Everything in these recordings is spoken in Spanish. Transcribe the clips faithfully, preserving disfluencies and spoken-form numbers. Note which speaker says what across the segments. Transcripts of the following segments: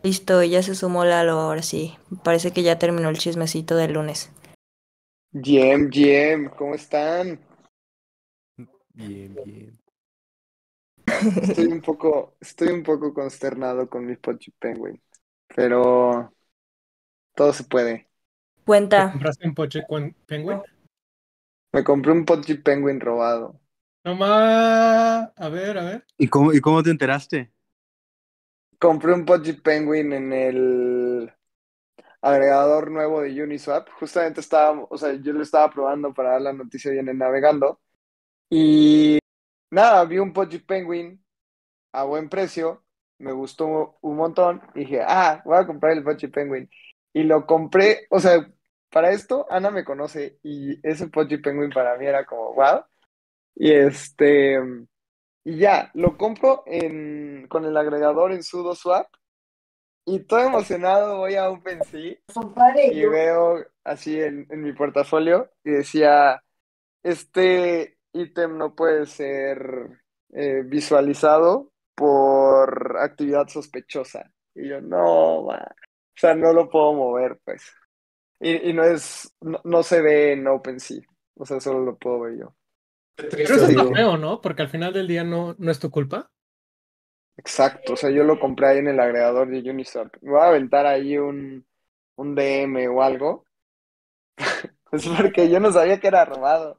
Speaker 1: Listo, ya se sumó Lalo, ahora sí. Parece que ya terminó el chismecito del lunes.
Speaker 2: Giem, Giem, ¿cómo están?
Speaker 3: Bien, bien.
Speaker 2: Estoy un poco, estoy un poco consternado con mi Pochi Penguin, pero todo se puede.
Speaker 4: ¿Te
Speaker 1: Cuenta.
Speaker 4: compraste un Poche con Penguin?
Speaker 2: Me compré un Pochi Penguin robado.
Speaker 4: No más. A ver, a ver.
Speaker 3: ¿Y cómo, y cómo te enteraste?
Speaker 2: Compré un Pochi Penguin en el agregador nuevo de Uniswap. Justamente estaba, o sea, yo lo estaba probando para dar la noticia bien en navegando. Y nada, vi un Pochi Penguin a buen precio, me gustó un montón, y dije, ah, voy a comprar el Pochi Penguin. Y lo compré, o sea, para esto Ana me conoce y ese Pochi Penguin para mí era como, wow. Y este, y ya, lo compro en, con el agregador en SudoSwap y todo emocionado voy a OpenSea y veo así en, en mi portafolio y decía, este ítem no puede ser eh, visualizado por actividad sospechosa. Y yo, no, ma. O sea, no lo puedo mover, pues. Y, y no es, no, no se ve en OpenSea. O sea, solo lo puedo ver yo.
Speaker 4: Pero eso es
Speaker 2: Sí,
Speaker 4: lo feo, ¿no? Porque al final del día no, no es tu culpa.
Speaker 2: exacto. O sea, yo lo compré ahí en el agregador de Uniswap. Me voy a aventar ahí un, un D M o algo. Es porque yo no sabía que era robado.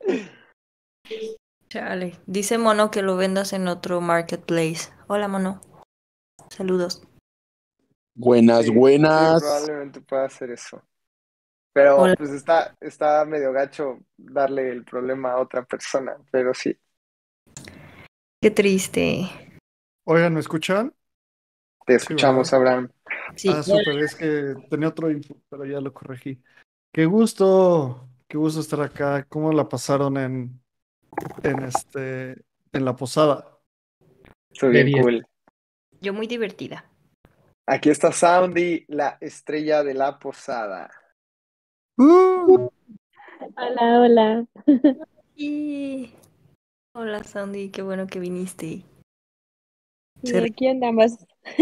Speaker 1: Chale. Dice Mono que lo vendas en otro marketplace. Hola, Mono. Saludos.
Speaker 3: Buenas,
Speaker 2: Sí, sí,
Speaker 3: buenas.
Speaker 2: probablemente pueda hacer eso. Pero
Speaker 1: Hola.
Speaker 2: pues está, está medio gacho darle el problema a otra persona, pero sí.
Speaker 1: Qué triste.
Speaker 5: Oigan, ¿me escuchan?
Speaker 2: Te
Speaker 5: Sí, ¿verdad?
Speaker 2: escuchamos, Abraham.
Speaker 1: Sí.
Speaker 5: Ah, súper, es que tenía otro info, pero ya lo corregí. Qué gusto, qué gusto estar acá. ¿Cómo la pasaron en, en este, en la posada?
Speaker 2: Estoy
Speaker 4: De
Speaker 2: bien
Speaker 4: diez.
Speaker 2: cool.
Speaker 1: Yo muy divertida.
Speaker 2: Aquí está Soundy, la estrella de la posada.
Speaker 3: Uh,
Speaker 6: Hola, hola.
Speaker 1: Y... Hola, Sandy. Qué bueno que viniste.
Speaker 6: Y
Speaker 1: Se re-
Speaker 6: aquí andamos.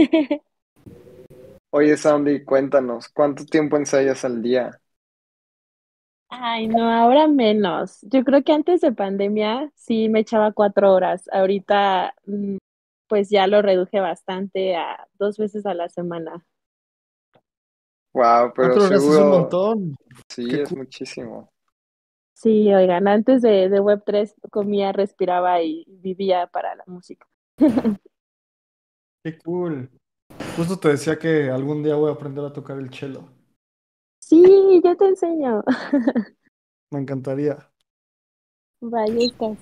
Speaker 2: Oye, Soundy, cuéntanos, ¿cuánto tiempo ensayas al día?
Speaker 6: Ay, no, ahora menos. Yo creo que antes de pandemia sí me echaba cuatro horas. Ahorita, mm, pues ya lo reduje bastante a dos veces a la semana.
Speaker 2: Wow, pero
Speaker 5: Cuatro horas es un
Speaker 2: seguro,
Speaker 5: montón.
Speaker 2: sí,
Speaker 5: Qué
Speaker 2: es
Speaker 5: cool.
Speaker 2: muchísimo.
Speaker 6: Sí, oigan, antes de, de web tres comía, respiraba y vivía para la música.
Speaker 5: Qué cool. Justo te decía que algún día voy a aprender a tocar el cello.
Speaker 6: Sí, yo te enseño.
Speaker 5: Me encantaría.
Speaker 6: Vaya, estás.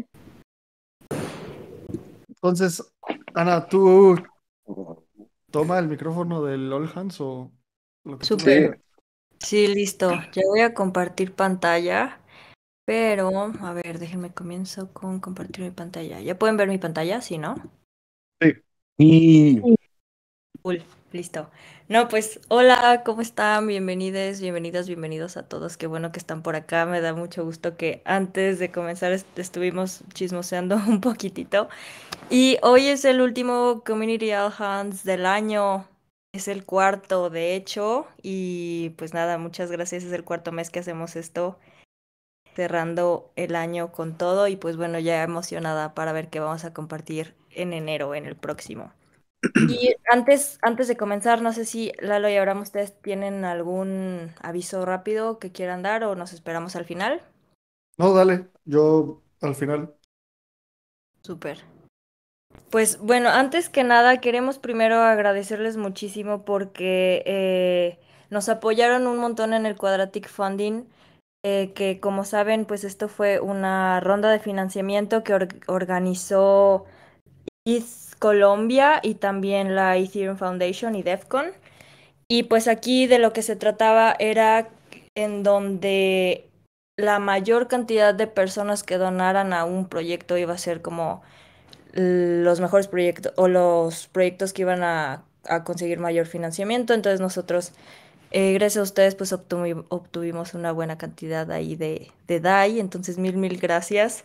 Speaker 5: Entonces, Ana, ¿tú toma el micrófono del All Hands o lo que tú
Speaker 1: Súper.
Speaker 2: Sí,
Speaker 5: prefieras?
Speaker 1: Sí, listo. Ya voy a compartir pantalla. Pero, a ver, déjenme comienzo con compartir mi pantalla. ¿Ya pueden ver mi pantalla? Sí, ¿no?
Speaker 5: Sí.
Speaker 3: y
Speaker 1: Cool, listo. No, pues, hola, ¿cómo están? Bienvenidos, bienvenidas, bienvenidos a todos. Qué bueno que están por acá. Me da mucho gusto que antes de comenzar est- estuvimos chismoseando un poquitito. Y hoy es el último Community All Hands del año. Es el cuarto, de hecho. Y pues nada, muchas gracias. Es el cuarto mes que hacemos esto, cerrando el año con todo y pues bueno, ya emocionada para ver qué vamos a compartir en enero, en el próximo. Y antes, antes de comenzar, no sé si Lalo y Abraham, ustedes tienen algún aviso rápido que quieran dar o nos esperamos al final.
Speaker 5: No, dale, yo al final.
Speaker 1: Súper. Pues bueno, antes que nada queremos primero agradecerles muchísimo porque eh, nos apoyaron un montón en el Quadratic Funding. Eh, que como saben, pues esto fue una ronda de financiamiento que or- organizó E T H Colombia y también la Ethereum Foundation y DEFCON. Y pues aquí de lo que se trataba era en donde la mayor cantidad de personas que donaran a un proyecto iba a ser como los mejores proyectos o los proyectos que iban a, a conseguir mayor financiamiento. Entonces nosotros, eh, gracias a ustedes, pues obtuvi- obtuvimos una buena cantidad ahí de, de D A I. Entonces mil, mil gracias.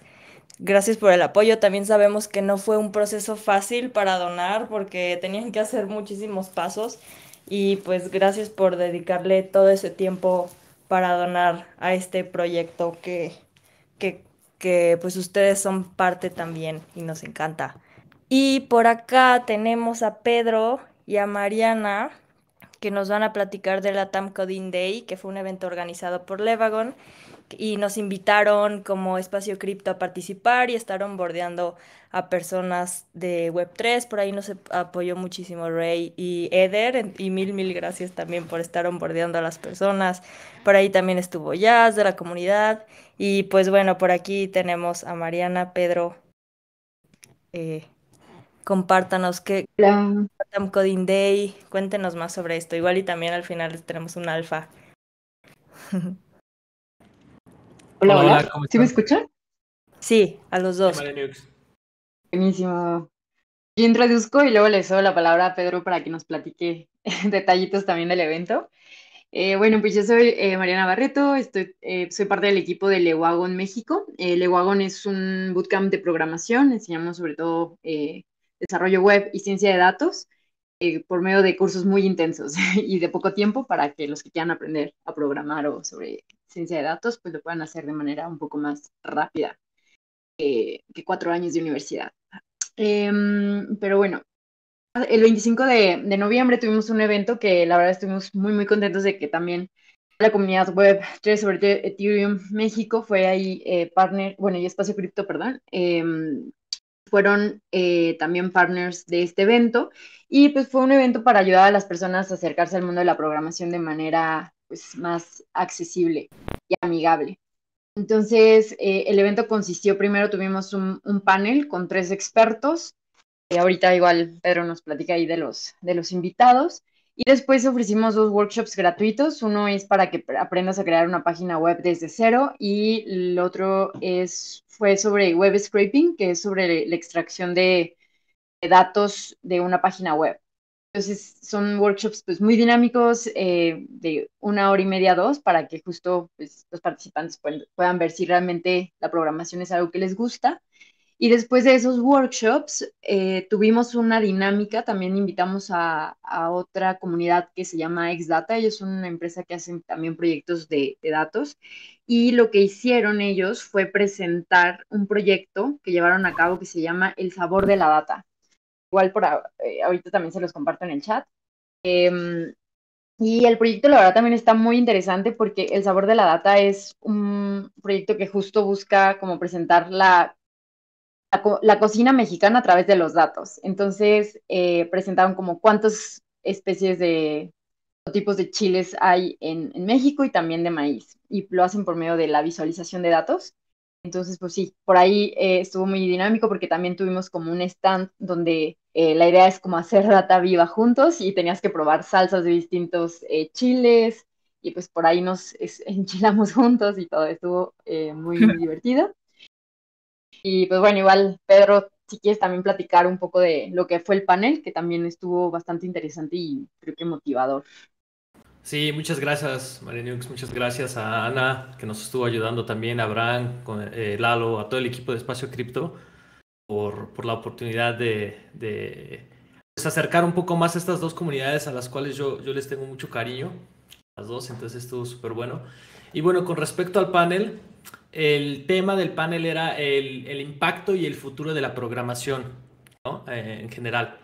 Speaker 1: gracias por el apoyo. También sabemos que no fue un proceso fácil para donar porque tenían que hacer muchísimos pasos y pues gracias por dedicarle todo ese tiempo para donar a este proyecto que, que, que pues ustedes son parte también y nos encanta. Y por acá tenemos a Pedro y a Mariana que nos van a platicar de la Tam Coding Day, que fue un evento organizado por Levagon y nos invitaron como Espacio Cripto a participar y estar onboardeando a personas de web tres. Por ahí nos apoyó muchísimo Ray y Eder y mil, mil gracias también por estar onboardeando a las personas. Por ahí también estuvo Jazz de la comunidad y pues bueno, por aquí tenemos a Mariana, Pedro. Eh, compártanos qué
Speaker 7: Hola,
Speaker 1: Tam Coding Day, cuéntenos más sobre esto. Igual y también al final les tenemos un alfa.
Speaker 7: hola,
Speaker 4: Hola,
Speaker 7: hola.
Speaker 4: hola, ¿cómo
Speaker 7: ¿Sí me
Speaker 4: están?
Speaker 7: escuchan?
Speaker 1: Sí, a los
Speaker 4: Hey,
Speaker 1: dos.
Speaker 4: Marianux.
Speaker 7: Buenísimo. Yo introduzco y luego le cedo la palabra a Pedro para que nos platique detallitos también del evento. Eh, bueno, pues yo soy eh, Mariana Barreto, estoy, eh, soy parte del equipo de Lewagon México. Eh, Lewagon es un bootcamp de programación, enseñamos sobre todo eh, desarrollo web y ciencia de datos eh, por medio de cursos muy intensos y de poco tiempo para que los que quieran aprender a programar o sobre ciencia de datos, pues lo puedan hacer de manera un poco más rápida eh, que cuatro años de universidad. Eh, pero bueno, el veinticinco de, de noviembre tuvimos un evento que la verdad estuvimos muy, muy contentos de que también la comunidad web tres, sobre todo Ethereum México, fue ahí eh, partner, bueno, y Espacio Cripto, perdón, eh, fueron eh, también partners de este evento y pues fue un evento para ayudar a las personas a acercarse al mundo de la programación de manera pues más accesible y amigable. Entonces, eh, el evento consistió, primero tuvimos un, un panel con tres expertos, eh, ahorita igual Pedro nos platica ahí de los, de los invitados, y después ofrecimos dos workshops gratuitos, uno es para que aprendas a crear una página web desde cero, y el otro es, fue sobre web scraping, que es sobre la extracción de, de datos de una página web. Entonces son workshops pues muy dinámicos, eh, de una hora y media, dos, para que justo pues, los participantes pueden, puedan ver si realmente la programación es algo que les gusta. Y después de esos workshops eh, tuvimos una dinámica, también invitamos a, a otra comunidad que se llama Exdata, ellos son una empresa que hacen también proyectos de, de datos, y lo que hicieron ellos fue presentar un proyecto que llevaron a cabo que se llama El Sabor de la Data. Igual por eh, ahorita también se los comparto en el chat. Eh, y el proyecto, la verdad, también está muy interesante porque El Sabor de la Data es un proyecto que justo busca como presentar la, la, co la cocina mexicana a través de los datos. Entonces, eh, presentaron como cuántas especies de o tipos de chiles hay en, en México y también de maíz. Y lo hacen por medio de la visualización de datos. Entonces, pues sí, por ahí eh, estuvo muy dinámico porque también tuvimos como un stand donde eh, la idea es como hacer data viva juntos y tenías que probar salsas de distintos eh, chiles y pues por ahí nos es, enchilamos juntos y todo estuvo eh, muy, muy divertido. Y pues bueno, igual Pedro, si quieres también platicar un poco de lo que fue el panel, que también estuvo bastante interesante y creo que motivador.
Speaker 8: Sí, muchas gracias, Marianux. Muchas gracias a Ana, que nos estuvo ayudando también, a Abraham, con, eh, Lalo, a todo el equipo de Espacio Cripto, por, por la oportunidad de, de pues, acercar un poco más a estas dos comunidades a las cuales yo, yo les tengo mucho cariño, las dos, entonces estuvo súper bueno. Y bueno, con respecto al panel, el tema del panel era el, el impacto y el futuro de la programación, ¿no? Eh, en general.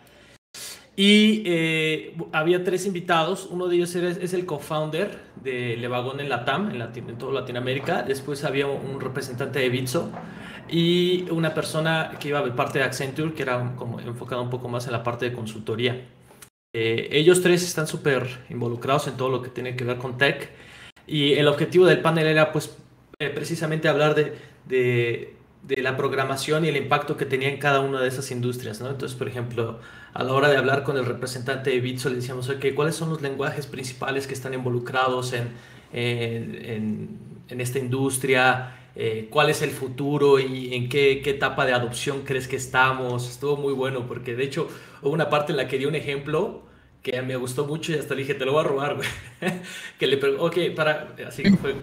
Speaker 8: Y eh, había tres invitados, uno de ellos era, es el co-founder de Levagon en Latam, en, Latin, en toda Latinoamérica. Después había un representante de Bitso y una persona que iba de parte de Accenture, que era como enfocada un poco más en la parte de consultoría. Eh, ellos tres están súper involucrados en todo lo que tiene que ver con tech y el objetivo del panel era pues eh, precisamente hablar de, de, de la programación y el impacto que tenía en cada una de esas industrias, ¿no? Entonces, por ejemplo, a la hora de hablar con el representante de Bitso le decíamos, ok, ¿cuáles son los lenguajes principales que están involucrados en, en, en, en esta industria? Eh, ¿Cuál es el futuro y en qué, qué etapa de adopción crees que estamos? Estuvo muy bueno porque de hecho hubo una parte en la que di un ejemplo que me gustó mucho y hasta le dije, te lo voy a robar, güey. Que le pregunté, ok, para, así que fue,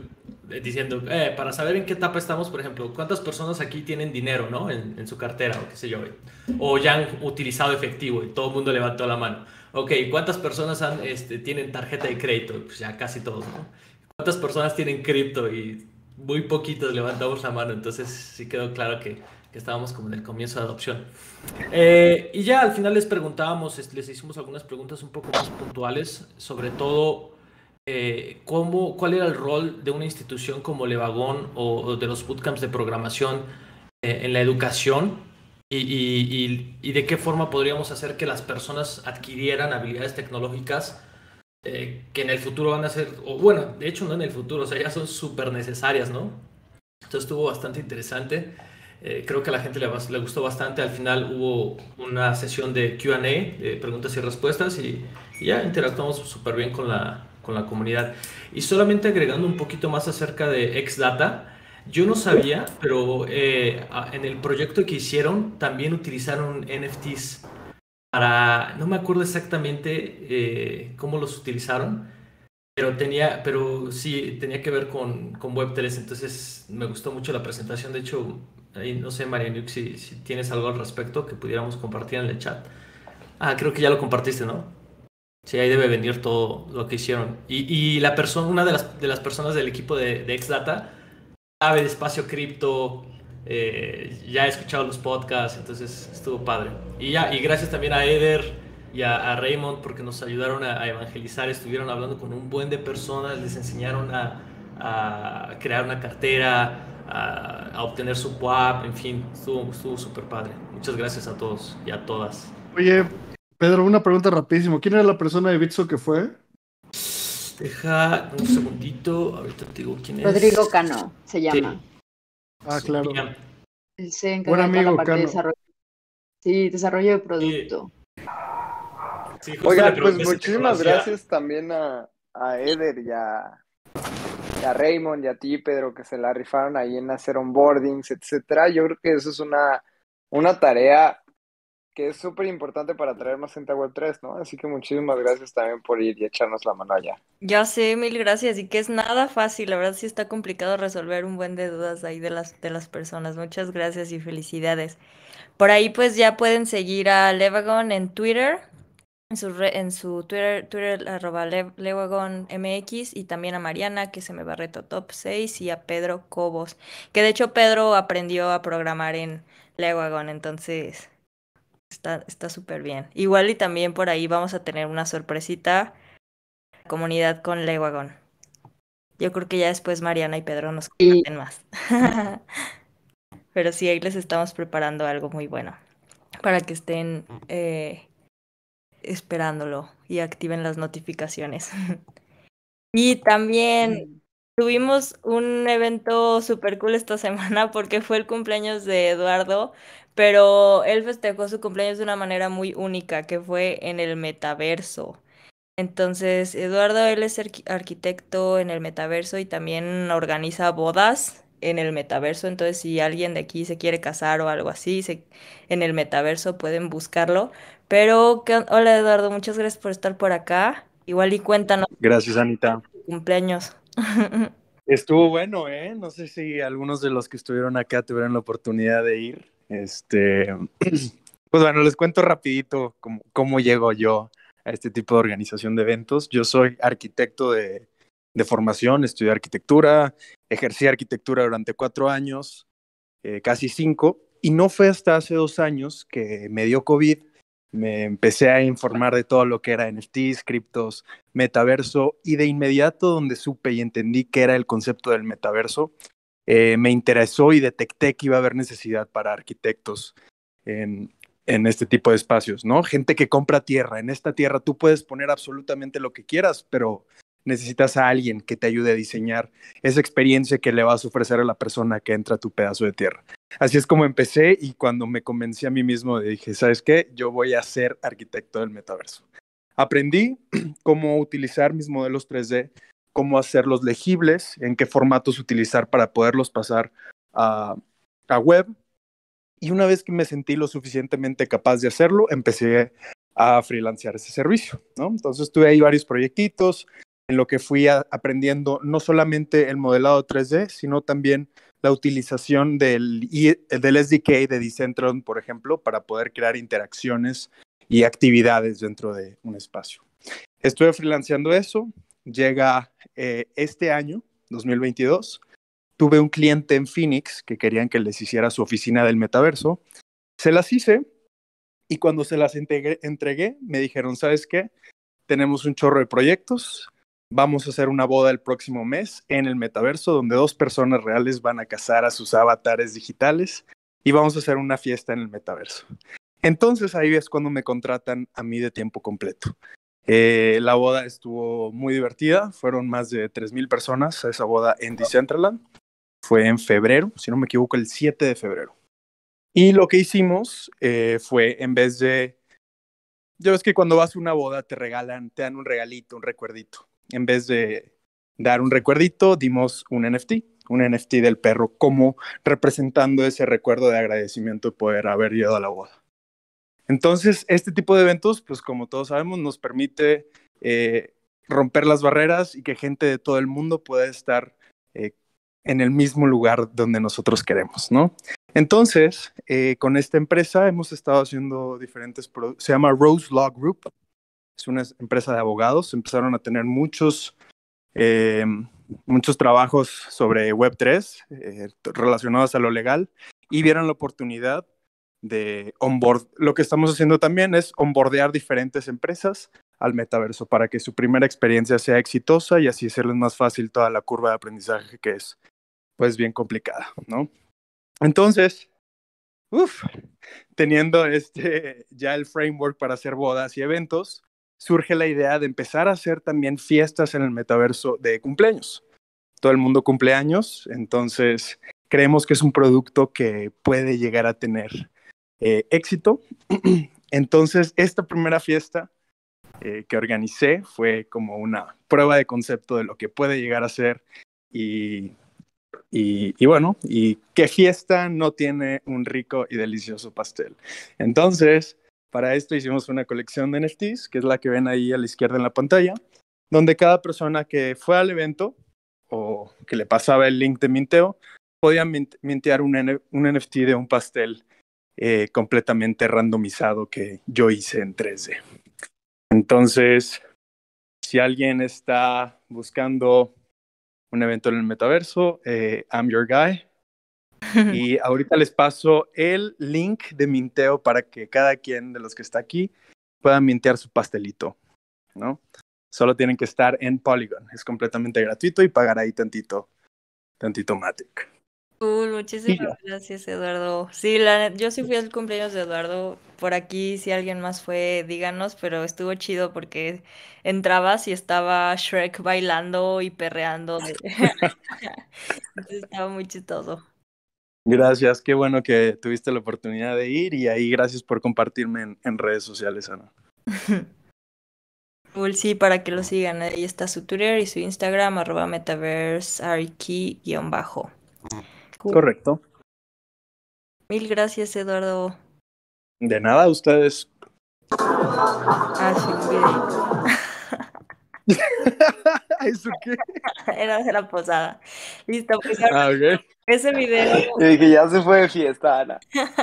Speaker 8: eh, diciendo, eh, para saber en qué etapa estamos, por ejemplo, cuántas personas aquí tienen dinero, ¿no? En, en su cartera o qué sé yo, o ya han utilizado efectivo y todo el mundo levantó la mano. Ok, ¿cuántas personas han, este, tienen tarjeta de crédito? Pues ya casi todos, ¿no? ¿Cuántas personas tienen cripto? Y muy poquitos levantamos la mano, entonces sí quedó claro que, que estábamos como en el comienzo de adopción. Eh, y ya al final les preguntábamos, este, les hicimos algunas preguntas un poco más puntuales, sobre todo eh, cómo, cuál era el rol de una institución como Levagón o, o de los bootcamps de programación eh, en la educación y, y, y, y de qué forma podríamos hacer que las personas adquirieran habilidades tecnológicas eh, que en el futuro van a ser, o bueno, de hecho no en el futuro, o sea, ya son súper necesarias, ¿no? Entonces estuvo bastante interesante. Eh, creo que a la gente le, le gustó bastante. Al final hubo una sesión de Q and A, de preguntas y respuestas, y, y ya interactuamos súper bien con la, con la comunidad. Y solamente agregando un poquito más acerca de Xdata, yo no sabía, pero eh, en el proyecto que hicieron también utilizaron N F Ts para, no me acuerdo exactamente eh, cómo los utilizaron, pero tenía, pero sí, tenía que ver con, con web tres, entonces me gustó mucho la presentación. De hecho, ahí no sé, Marianuk, si, si tienes algo al respecto que pudiéramos compartir en el chat. Ah, creo que ya lo compartiste, ¿no? Sí, ahí debe venir todo lo que hicieron. Y, y la persona, una de las, de las personas del equipo de, de Xdata sabe de espacio cripto, eh, ya he escuchado los podcasts, entonces estuvo padre. Y ya, y gracias también a Eder y a, a Raymond porque nos ayudaron a, a evangelizar, estuvieron hablando con un buen de personas, les enseñaron a, a crear una cartera, a, a obtener su P U A P, en fin, estuvo estuvo súper padre. Muchas gracias a todos y a todas.
Speaker 5: Oye, Pedro, una pregunta rapidísimo. ¿Quién era la persona de Bitso que fue?
Speaker 8: Deja un segundito, ahorita te digo quién es.
Speaker 7: Rodrigo Cano se llama.
Speaker 8: Sí.
Speaker 5: Ah,
Speaker 8: Sí,
Speaker 5: claro.
Speaker 8: ya.
Speaker 7: Él se
Speaker 5: Buen
Speaker 7: encarga de toda la
Speaker 5: amigo,
Speaker 7: parte de
Speaker 5: Cano.
Speaker 7: desarrollo. Sí, desarrollo de producto.
Speaker 8: Sí, justo le
Speaker 2: Oigan, pues
Speaker 8: pregunté si te
Speaker 2: muchísimas
Speaker 8: conocía.
Speaker 2: gracias también a, a Eder y a, y a Raymond y a ti, Pedro, que se la rifaron ahí en hacer onboardings, etcétera. Yo creo que eso es una, una tarea que es súper importante para atraer más gente a web tres, ¿no? Así que muchísimas gracias también por ir y echarnos la mano allá.
Speaker 1: Ya sé, mil gracias. Y que es nada fácil, la verdad sí está complicado resolver un buen de dudas ahí de las, de las personas. Muchas gracias y felicidades. Por ahí pues ya pueden seguir a Levagon en Twitter, en su, re- en su Twitter, Twitter arroba Le- Levagon M X, y también a Mariana, que se me Barreto Top seis, y a Pedro Cobos, que de hecho Pedro aprendió a programar en Levagon, entonces está está súper bien. Igual y también por ahí vamos a tener una sorpresita, comunidad con Levagon. Yo creo que ya después Mariana y Pedro nos
Speaker 7: Y,
Speaker 1: comparten más. Pero sí, ahí les estamos preparando algo muy bueno para que estén eh, esperándolo y activen las notificaciones. Y también tuvimos un evento súper cool esta semana porque fue el cumpleaños de Eduardo, pero él festejó su cumpleaños de una manera muy única, que fue en el metaverso. Entonces, Eduardo, él es arqui- arquitecto en el metaverso y también organiza bodas en el metaverso. Entonces, si alguien de aquí se quiere casar o algo así, se- en el metaverso pueden buscarlo. Pero, ¿qué on- hola Eduardo, muchas gracias por estar por acá. Igual y cuéntanos
Speaker 3: Gracias, Anita.
Speaker 1: tu cumpleaños.
Speaker 3: Estuvo bueno, ¿eh? No sé si algunos de los que estuvieron acá tuvieron la oportunidad de ir. Este, pues bueno, les cuento rapidito cómo, cómo llego yo a este tipo de organización de eventos. Yo soy arquitecto de, de formación, estudié arquitectura, ejercí arquitectura durante cuatro años, eh, casi cinco, y no fue hasta hace dos años que me dio COVID, me empecé a informar de todo lo que era N F Ts, criptos, metaverso, y de inmediato donde supe y entendí qué era el concepto del metaverso, eh, me interesó y detecté que iba a haber necesidad para arquitectos en, en este tipo de espacios, ¿no? Gente que compra tierra. En esta tierra tú puedes poner absolutamente lo que quieras, pero necesitas a alguien que te ayude a diseñar esa experiencia que le vas a ofrecer a la persona que entra a tu pedazo de tierra. Así es como empecé, y cuando me convencí a mí mismo dije, ¿sabes qué? Yo voy a ser arquitecto del metaverso. Aprendí cómo utilizar mis modelos tres D, cómo hacerlos legibles, en qué formatos utilizar para poderlos pasar a, a web. Y una vez que me sentí lo suficientemente capaz de hacerlo, empecé a freelancear ese servicio, ¿no? Entonces tuve ahí varios proyectitos, en lo que fui a, aprendiendo no solamente el modelado tres D, sino también la utilización del, del S D K de Decentraland, por ejemplo, para poder crear interacciones y actividades dentro de un espacio. Estuve freelanceando eso, llega eh, este año, dos mil veintidós, tuve un cliente en Phoenix que querían que les hiciera su oficina del metaverso, se las hice y cuando se las entregué, entregué me dijeron, ¿sabes qué? Tenemos un chorro de proyectos, vamos a hacer una boda el próximo mes en el metaverso donde dos personas reales van a casar a sus avatares digitales y vamos a hacer una fiesta en el metaverso. Entonces ahí es cuando me contratan a mí de tiempo completo. Eh, la boda estuvo muy divertida, fueron más de tres mil personas a esa boda en Decentraland. Fue en febrero, si no me equivoco, el siete de febrero. Y lo que hicimos eh, fue, en vez de... Ya ves que cuando vas a una boda te regalan, te dan un regalito, un recuerdito. En vez de dar un recuerdito, dimos un N F T, un N F T del perro, como representando ese recuerdo de agradecimiento de poder haber ido a la boda. Entonces, este tipo de eventos, pues como todos sabemos, nos permite eh, romper las barreras y que gente de todo el mundo pueda estar eh, en el mismo lugar donde nosotros queremos, ¿no? Entonces, eh, con esta empresa hemos estado haciendo diferentes, se llama Rose Law Group, es una empresa de abogados, empezaron a tener muchos, eh, muchos trabajos sobre web tres eh, relacionados a lo legal y vieron la oportunidad de onboard. Lo que estamos haciendo también es onboardear diferentes empresas al metaverso para que su primera experiencia sea exitosa y así hacerles más fácil toda la curva de aprendizaje que es pues bien complicada, ¿no? Entonces, uf, teniendo este, ya el framework para hacer bodas y eventos, surge la idea de empezar a hacer también fiestas en el metaverso de cumpleaños. Todo el mundo cumple años, entonces creemos que es un producto que puede llegar a tener eh, éxito. Entonces, esta primera fiesta eh, que organicé fue como una prueba de concepto de lo que puede llegar a ser y... Y, y bueno, ¿y qué fiesta no tiene un rico y delicioso pastel? Entonces, para esto hicimos una colección de N F Ts, que es la que ven ahí a la izquierda en la pantalla, donde cada persona que fue al evento o que le pasaba el link de minteo, podía mintear un, N un N F T de un pastel eh, completamente randomizado que yo hice en tres D. Entonces, si alguien está buscando un evento en el metaverso, eh, I'm your guy. Y ahorita les paso el link de minteo para que cada quien de los que está aquí pueda mintear su pastelito, ¿no? Solo tienen que estar en Polygon. Es completamente gratuito y pagar ahí tantito, tantito Matic.
Speaker 1: Cool, muchísimas gracias, Eduardo. Sí, la, yo sí fui al cumpleaños de Eduardo. Por aquí, si alguien más fue, díganos, pero estuvo chido porque entrabas y estaba Shrek bailando y perreando. Entonces estaba muy chistoso.
Speaker 3: Gracias, qué bueno que tuviste la oportunidad de ir y ahí gracias por compartirme en, en redes sociales, Ana.
Speaker 1: Cool, sí, para que lo sigan. Ahí está su Twitter y su Instagram, arroba metaversearkey guión bajo. Cool.
Speaker 3: Correcto.
Speaker 1: Mil gracias, Eduardo.
Speaker 3: De nada, a ustedes.
Speaker 1: Ah, sí,
Speaker 3: ¿Eso qué?
Speaker 1: era de la posada. Listo, pues
Speaker 3: Ah, okay.
Speaker 1: Ese video.
Speaker 2: Y dije, ya se fue de fiesta, Ana.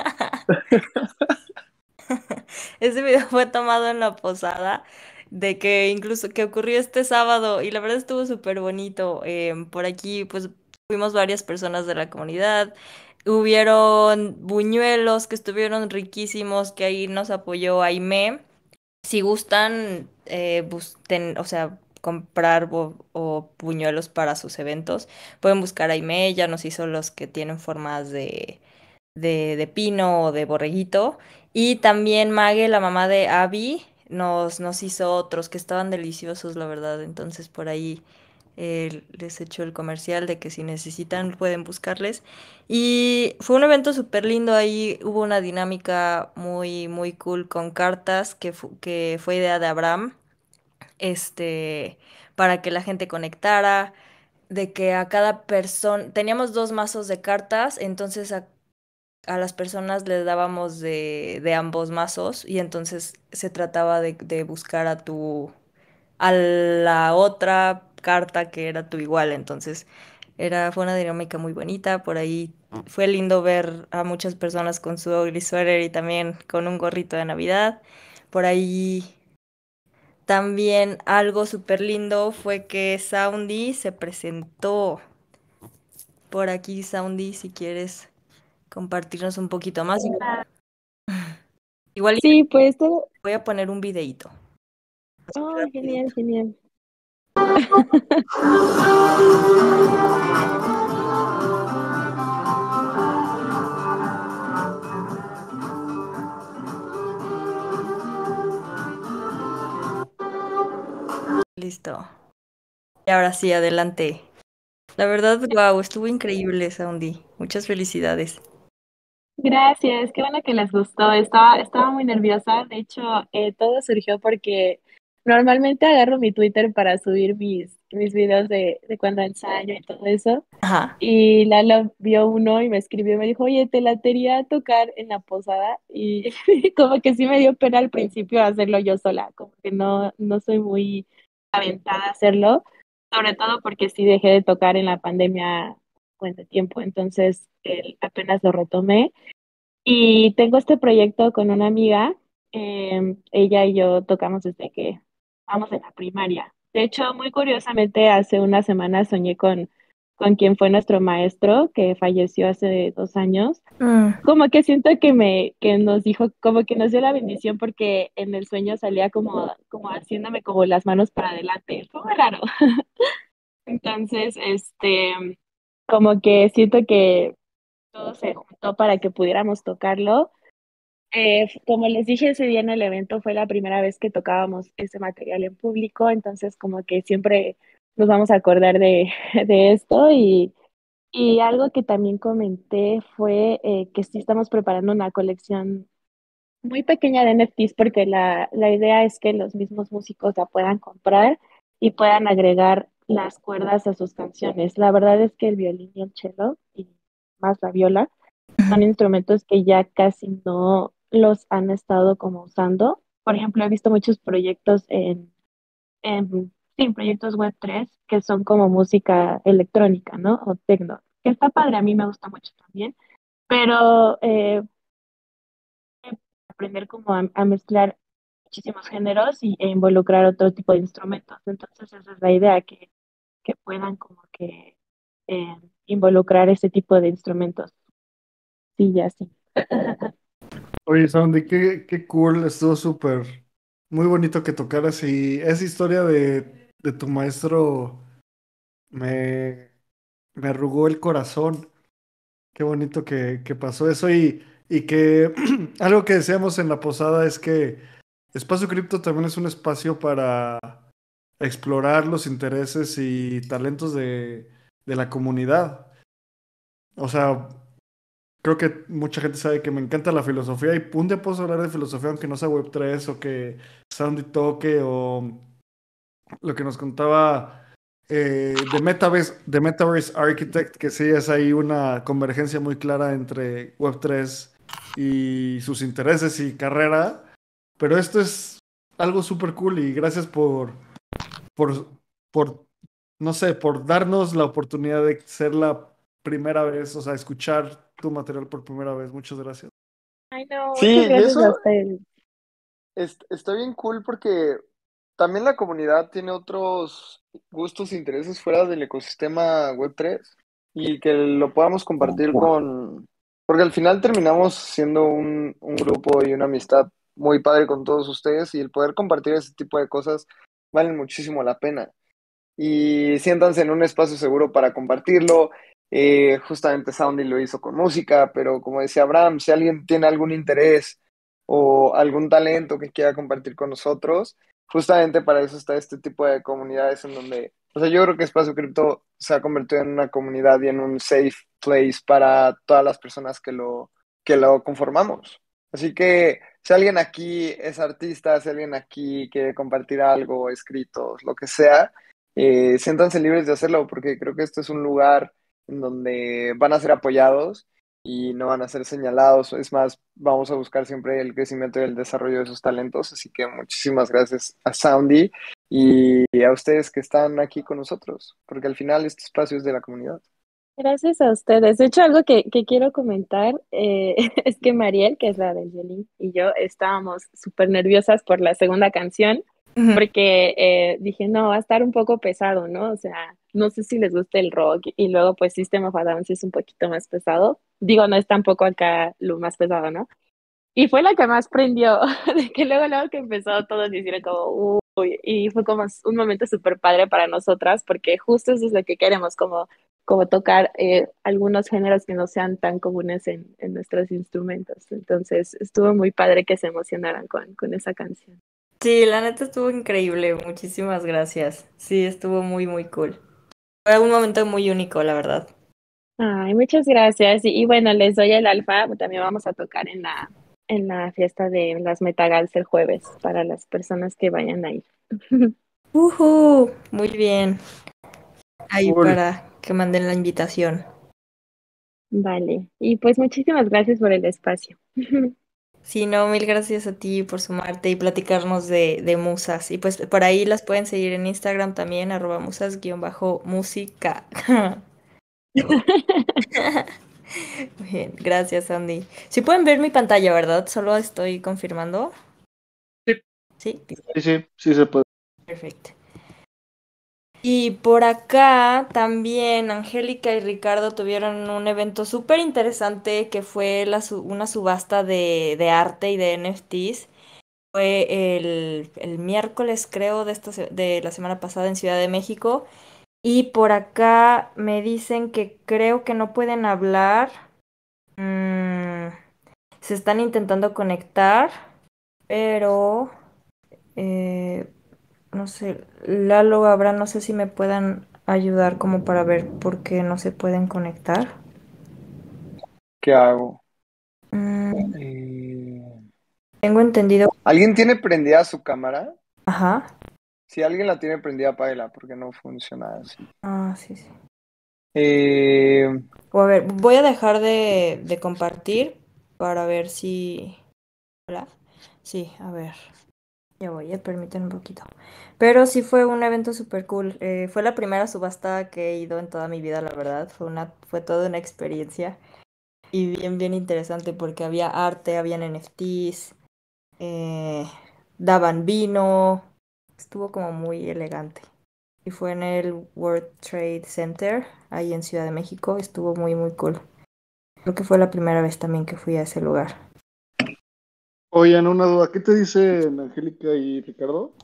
Speaker 1: Ese video fue tomado en la posada, de que incluso que ocurrió este sábado y la verdad estuvo súper bonito. Eh, por aquí pues fuimos varias personas de la comunidad. Hubieron buñuelos que estuvieron riquísimos, que ahí nos apoyó Aimé. Si gustan, eh, bus- ten- o sea, comprar bo- o buñuelos para sus eventos, pueden buscar a Aimé, ella nos hizo los que tienen formas de, de, de pino o de borreguito. Y también Mague, la mamá de Abby, nos, nos hizo otros que estaban deliciosos, la verdad. Entonces por ahí eh, les echo el comercial de que si necesitan pueden buscarles. Y fue un evento súper lindo, ahí hubo una dinámica muy, muy cool con cartas que, fu- que fue idea de Abraham, este, para que la gente conectara, de que a cada persona, teníamos dos mazos de cartas, entonces a, a las personas les dábamos de, de ambos mazos y entonces se trataba de, de buscar a tu a la otra carta que era tu igual. Entonces, era, fue una dinámica muy bonita. Por ahí fue lindo ver a muchas personas con su ugly sweater y también con un gorrito de Navidad. Por ahí también algo súper lindo fue que Soundy se presentó. Por aquí, Soundy, si quieres compartirnos un poquito más. Igual y
Speaker 6: Sí, pues todo.
Speaker 1: voy a poner un videíto.
Speaker 6: Oh, genial, genial.
Speaker 1: Listo. Y ahora sí, adelante. La verdad, wow, estuvo increíble, Soundy. Muchas felicidades.
Speaker 6: Gracias, qué bueno que les gustó. Estaba, estaba muy nerviosa. De hecho, eh, todo surgió porque normalmente agarro mi Twitter para subir mis, mis videos de, de cuando ensayo y todo eso.
Speaker 1: Ajá.
Speaker 6: Y Lalo vio uno y me escribió y me dijo, oye, te latería tocar en la posada. Y como que sí me dio pena al principio hacerlo yo sola, como que no, no soy muy aventada a hacerlo, sobre todo porque sí dejé de tocar en la pandemia buen de tiempo, entonces eh, apenas lo retomé. Y tengo este proyecto con una amiga, eh, ella y yo tocamos desde que vamos en la primaria. De hecho, muy curiosamente, hace una semana soñé con, con quien fue nuestro maestro, que falleció hace dos años.
Speaker 1: Mm.
Speaker 6: Como que siento que me, que nos dijo, como que nos dio la bendición porque en el sueño salía como, como haciéndome como las manos para adelante. Fue muy raro. Entonces, este, como que siento que todo se juntó para que pudiéramos tocarlo. Eh, como les dije ese día en el evento, fue la primera vez que tocábamos ese material en público, entonces como que siempre nos vamos a acordar de, de esto y, y algo que también comenté fue eh, que sí estamos preparando una colección muy pequeña de N F Ts porque la, la idea es que los mismos músicos la puedan comprar y puedan agregar las cuerdas a sus canciones. La verdad es que el violín y el cello y más la viola son instrumentos que ya casi no los han estado como usando. Por ejemplo, he visto muchos proyectos en, en sí, proyectos web tres que son como música electrónica, ¿no? O techno, que está padre, a mí me gusta mucho también, pero eh, aprender como a, a mezclar muchísimos géneros y, e involucrar otro tipo de instrumentos. Entonces, esa es la idea, que, que puedan como que eh, involucrar ese tipo de instrumentos. Sí, ya sí.
Speaker 5: Oye, Sandy, qué, qué cool, estuvo súper, muy bonito que tocaras y esa historia de, de tu maestro me, me arrugó el corazón. Qué bonito que, que pasó eso y, y que algo que decíamos en la posada es que Espacio Cripto también es un espacio para explorar los intereses y talentos de, de la comunidad. O sea, creo que mucha gente sabe que me encanta la filosofía y un día puedo hablar de filosofía aunque no sea web tres o que Sandy toque o lo que nos contaba eh, de Metaverse, de Metaverse Architect, que sí es ahí una convergencia muy clara entre web tres y sus intereses y carrera, pero esto es algo súper cool y gracias por, por, por, no sé, por darnos la oportunidad de ser la primera vez, o sea, escuchar tu material por primera vez. Muchas gracias.
Speaker 6: Ay, no,
Speaker 2: Sí,
Speaker 6: muchas
Speaker 2: y
Speaker 6: gracias a
Speaker 2: eso
Speaker 6: ustedes.
Speaker 2: es- está bien cool porque también la comunidad tiene otros gustos e intereses fuera del ecosistema web tres y que lo podamos compartir con... Porque al final terminamos siendo un, un grupo y una amistad muy padre con todos ustedes y el poder compartir ese tipo de cosas valen muchísimo la pena. Y siéntanse en un espacio seguro para compartirlo. Eh, justamente Soundy lo hizo con música, pero como decía Abraham, si alguien tiene algún interés o algún talento que quiera compartir con nosotros, justamente para eso está este tipo de comunidades en donde, o sea, yo creo que Espacio Cripto se ha convertido en una comunidad y en un safe place para todas las personas que lo, que lo conformamos. Así que si alguien aquí es artista, si alguien aquí quiere compartir algo, escritos, lo que sea, eh, siéntanse libres de hacerlo porque creo que este es un lugar en donde van a ser apoyados y no van a ser señalados. Es más, vamos a buscar siempre el crecimiento y el desarrollo de sus talentos. Así que muchísimas gracias a Soundy y a ustedes que están aquí con nosotros, porque al final este espacio es de la comunidad.
Speaker 6: Gracias a ustedes. De hecho, algo que, que quiero comentar eh, es que Mariel, que es la del violín, y yo estábamos súper nerviosas por la segunda canción,
Speaker 1: Ujú.
Speaker 6: porque eh, dije, no, va a estar un poco pesado, ¿no? O sea, no sé si les gusta el rock, y luego pues System of a Down sí es un poquito más pesado. Digo, no es tampoco acá lo más pesado, ¿no? Y fue la que más prendió, de que luego, luego que empezó todos hicieron como, uy, y fue como un momento súper padre para nosotras, porque justo eso es lo que queremos, como, como tocar eh, algunos géneros que no sean tan comunes en, en nuestros instrumentos. Entonces, estuvo muy padre que se emocionaran con, con esa canción.
Speaker 1: Sí, la neta estuvo increíble. Muchísimas gracias. Sí, estuvo muy, muy cool. Fue un momento muy único, la verdad.
Speaker 6: Ay, muchas gracias. Y, y bueno, les doy el alfa, también vamos a tocar en la, en la fiesta de las Metagals el jueves, para las personas que vayan a ir.
Speaker 1: Ujú, muy bien. Ahí
Speaker 5: Cool.
Speaker 1: para que manden la invitación.
Speaker 6: Vale, y pues muchísimas gracias por el espacio.
Speaker 1: Sí, no, mil gracias a ti por sumarte y platicarnos de, de musas. Y pues por ahí las pueden seguir en Instagram también, arroba musas-música. Bien, gracias, Andy. Sí pueden ver mi pantalla, ¿verdad? Solo estoy confirmando.
Speaker 4: Sí.
Speaker 1: Sí,
Speaker 5: Sí, sí, sí se puede.
Speaker 1: perfecto. Y por acá también Angélica y Ricardo tuvieron un evento súper interesante que fue la su- una subasta de, de arte y de N F Ts. Fue el, el miércoles, creo, de, esta, se- de la semana pasada en Ciudad de México. Y por acá me dicen que creo que no pueden hablar. Mm, se están intentando conectar, pero eh, no sé, Lalo, Abraham, no sé si me puedan ayudar como para ver por qué no se pueden conectar.
Speaker 2: ¿Qué hago?
Speaker 1: Mm,
Speaker 2: Eh,
Speaker 1: tengo entendido.
Speaker 2: ¿Alguien tiene prendida su cámara?
Speaker 1: Ajá.
Speaker 2: Si alguien la tiene prendida, apáguela, porque no funciona así.
Speaker 1: Ah, sí, sí.
Speaker 2: Eh,
Speaker 1: O a ver, voy a dejar de, de compartir para ver si... Hola. Sí, a ver. Ya voy, ya permítanme un poquito. Pero sí fue un evento súper cool. Eh, fue la primera subasta que he ido en toda mi vida, la verdad. Fue una, fue toda una experiencia. Y bien, bien interesante porque había arte, habían N F Ts, eh, daban vino. Estuvo como muy elegante. Y fue en el World Trade Center, ahí en Ciudad de México. Estuvo muy, muy cool. Creo que fue la primera vez también que fui a ese lugar.
Speaker 5: Oigan, una duda. ¿Qué te dicen Angélica y Ricardo?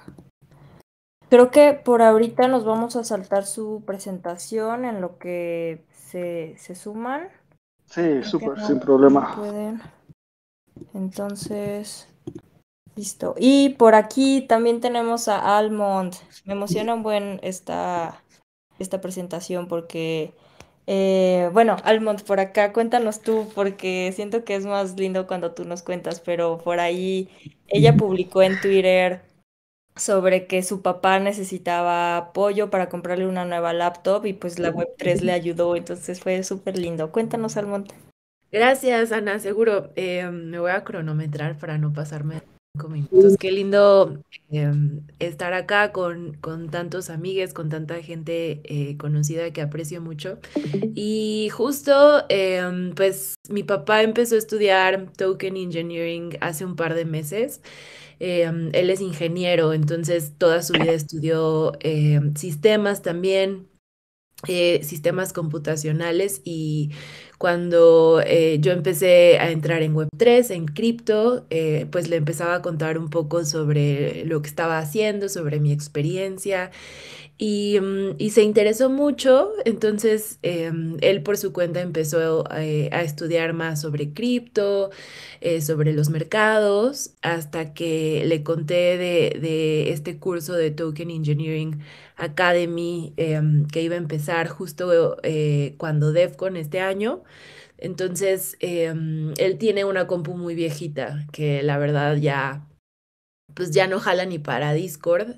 Speaker 1: Creo que por ahorita nos vamos a saltar su presentación en lo que se, se suman.
Speaker 5: Sí,
Speaker 1: Creo que
Speaker 5: súper,
Speaker 1: no,
Speaker 5: sin
Speaker 1: no
Speaker 5: problema.
Speaker 1: pueden. Entonces, listo. Y por aquí también tenemos a Almond. Me emociona un buen esta, esta presentación porque, eh, bueno, Almond, por acá cuéntanos tú, porque siento que es más lindo cuando tú nos cuentas, pero por ahí ella publicó en Twitter sobre que su papá necesitaba apoyo para comprarle una nueva laptop y pues la web tres le ayudó, entonces fue súper lindo. Cuéntanos, Almond.
Speaker 9: Gracias, Ana, seguro. Eh, me voy a cronometrar para no pasarme de cinco minutos. Qué lindo em, estar acá con, con tantos amigues, con tanta gente eh, conocida que aprecio mucho. Y justo, em, pues mi papá empezó a estudiar Token Engineering hace un par de meses. Em, él es ingeniero, entonces toda su vida estudió em, sistemas también, eh, sistemas computacionales, y cuando eh, yo empecé a entrar en web tres, en cripto, eh, pues le empezaba a contar un poco sobre lo que estaba haciendo, sobre mi experiencia. Y, mm, y se interesó mucho, entonces em, él por su cuenta empezó eh, a estudiar más sobre cripto, eh, sobre los mercados, hasta que le conté de, de este curso de Token Engineering Academy, em, que iba a empezar justo eh, cuando DevCon este año. Entonces, em, él tiene una compu muy viejita que la verdad ya, pues ya no jala ni para Discord.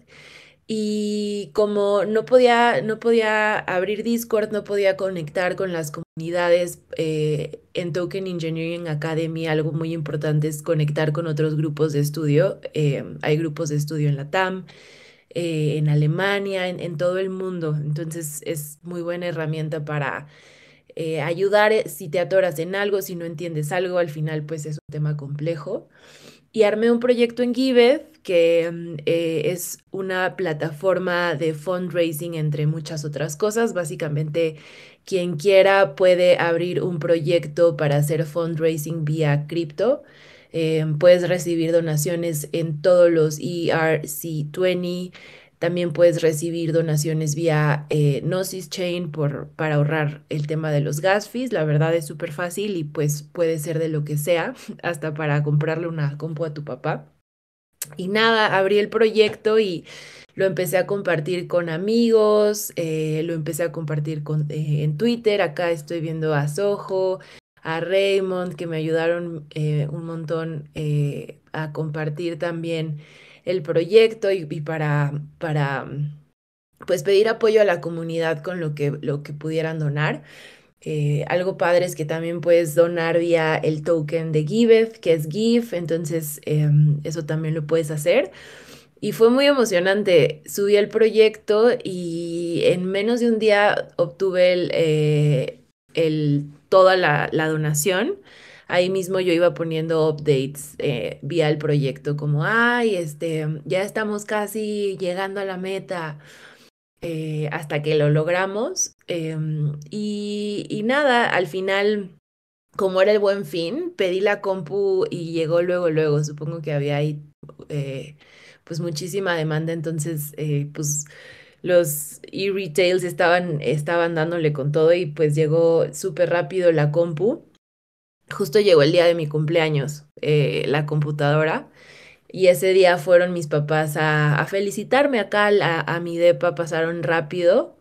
Speaker 9: Y como no podía, no podía abrir Discord, no podía conectar con las comunidades eh, en Token Engineering Academy, algo muy importante es conectar con otros grupos de estudio. Eh, hay grupos de estudio en la T A M, eh, en Alemania, en, en todo el mundo. Entonces es muy buena herramienta para eh, ayudar eh, si te atoras en algo, si no entiendes algo, al final pues es un tema complejo. Y armé un proyecto en Giveth que mm, eh, es una plataforma de fundraising entre muchas otras cosas. Básicamente, quien quiera puede abrir un proyecto para hacer fundraising vía cripto. Eh, puedes recibir donaciones en todos los E R C veinte. También puedes recibir donaciones vía eh, Gnosis Chain por, para ahorrar el tema de los gas fees. La verdad es súper fácil y pues puede ser de lo que sea, hasta para comprarle una compu a tu papá. Y nada, abrí el proyecto y lo empecé a compartir con amigos, eh, lo empecé a compartir con, eh, en Twitter. Acá estoy viendo a Soho, a Raymond, que me ayudaron eh, un montón eh, a compartir también el proyecto y, y para, para pues pedir apoyo a la comunidad con lo que, lo que pudieran donar. Eh, algo padre es que también puedes donar vía el token de Giveth, que es GIF, entonces eh, eso también lo puedes hacer. Y fue muy emocionante. Subí el proyecto y en menos de un día obtuve el, eh, el, toda la, la donación. Ahí mismo yo iba poniendo updates eh, vía el proyecto, como, ay, este, ya estamos casi llegando a la meta. Eh, hasta que lo logramos. Eh, y, y nada, al final, como era el Buen Fin, pedí la compu y llegó luego, luego. Supongo que había ahí eh, pues muchísima demanda, entonces eh, pues los e-retails estaban, estaban dándole con todo y pues llegó súper rápido la compu. Justo llegó el día de mi cumpleaños, eh, la computadora. Y ese día fueron mis papás a, a felicitarme acá a, a mi depa, pasaron rápido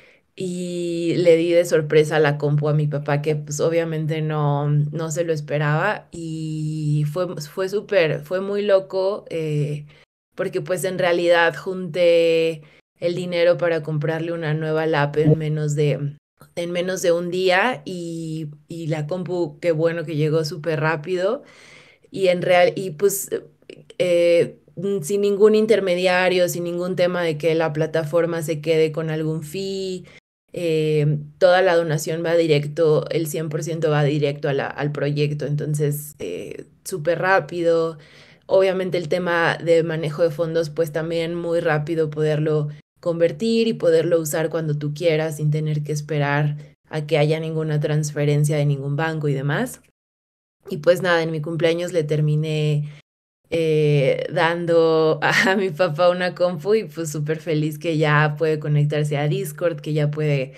Speaker 9: y le di de sorpresa la compu a mi papá, que pues obviamente no, no se lo esperaba y fue, fue súper, fue muy loco, eh, porque pues en realidad junté el dinero para comprarle una nueva lap en menos de, en menos de un día y, y la compu, qué bueno que llegó súper rápido y en real, y pues eh, mm, sin ningún intermediario, sin ningún tema de que la plataforma se quede con algún fee. Eh, toda la donación va directo, el cien por ciento va directo a la- al proyecto, entonces eh, súper rápido. Obviamente el tema de manejo de fondos, pues también muy rápido poderlo convertir y poderlo usar cuando tú quieras sin tener que esperar a que haya ninguna transferencia de ningún banco y demás. Y pues nada, en mi cumpleaños le terminé eh, dando a mi papá una compu y pues súper feliz que ya puede conectarse a Discord, que ya puede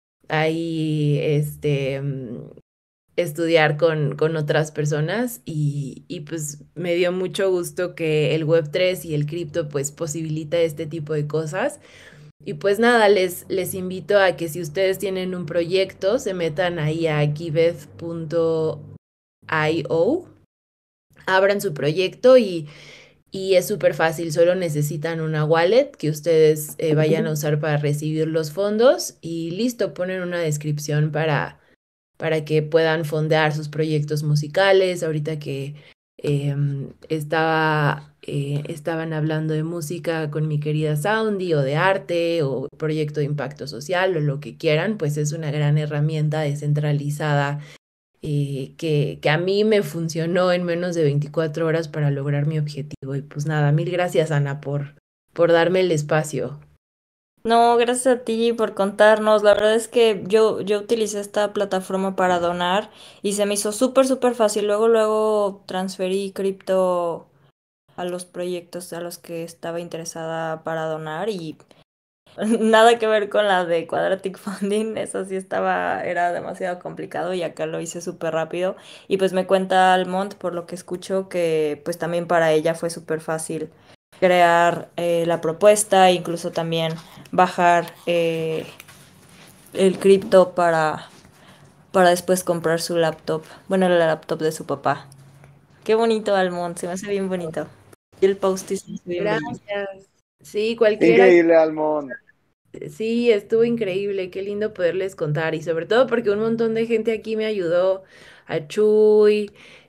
Speaker 9: ahí este, mm, estudiar con, con otras personas y, y pues me dio mucho gusto que el web tres y el cripto pues posibilita este tipo de cosas. Y pues nada, les, les invito a que si ustedes tienen un proyecto, se metan ahí a giveth punto io, abran su proyecto y, y es súper fácil, solo necesitan una wallet que ustedes eh, vayan a usar para recibir los fondos y listo, ponen una descripción para, para que puedan fondear sus proyectos musicales. Ahorita que eh, estaba, eh, estaban hablando de música con mi querida Soundy o de arte o proyecto de impacto social o lo que quieran, pues es una gran herramienta descentralizada eh, que, que a mí me funcionó en menos de veinticuatro horas para lograr mi objetivo. Y pues nada, mil gracias, Ana, por, por darme el espacio.
Speaker 1: No, gracias a ti por contarnos. La verdad es que yo, yo utilicé esta plataforma para donar y se me hizo súper, súper fácil. Luego, luego transferí cripto a los proyectos a los que estaba interesada para donar y nada que ver con la de Quadratic Funding. Eso sí estaba, era demasiado complicado y acá lo hice súper rápido. Y pues me cuenta Almond, por lo que escucho, que pues también para ella fue súper fácil crear eh, la propuesta, incluso también bajar eh, el cripto para, para después comprar su laptop. Bueno, la laptop de su papá. Qué bonito, Almond, se me hace bien bonito. Y el post se me hace bien bonito.
Speaker 9: Gracias. Sí, cualquiera.
Speaker 2: Increíble, Almond.
Speaker 9: Sí, estuvo increíble, qué lindo poderles contar y sobre todo porque un montón de gente aquí me ayudó, a Chuy,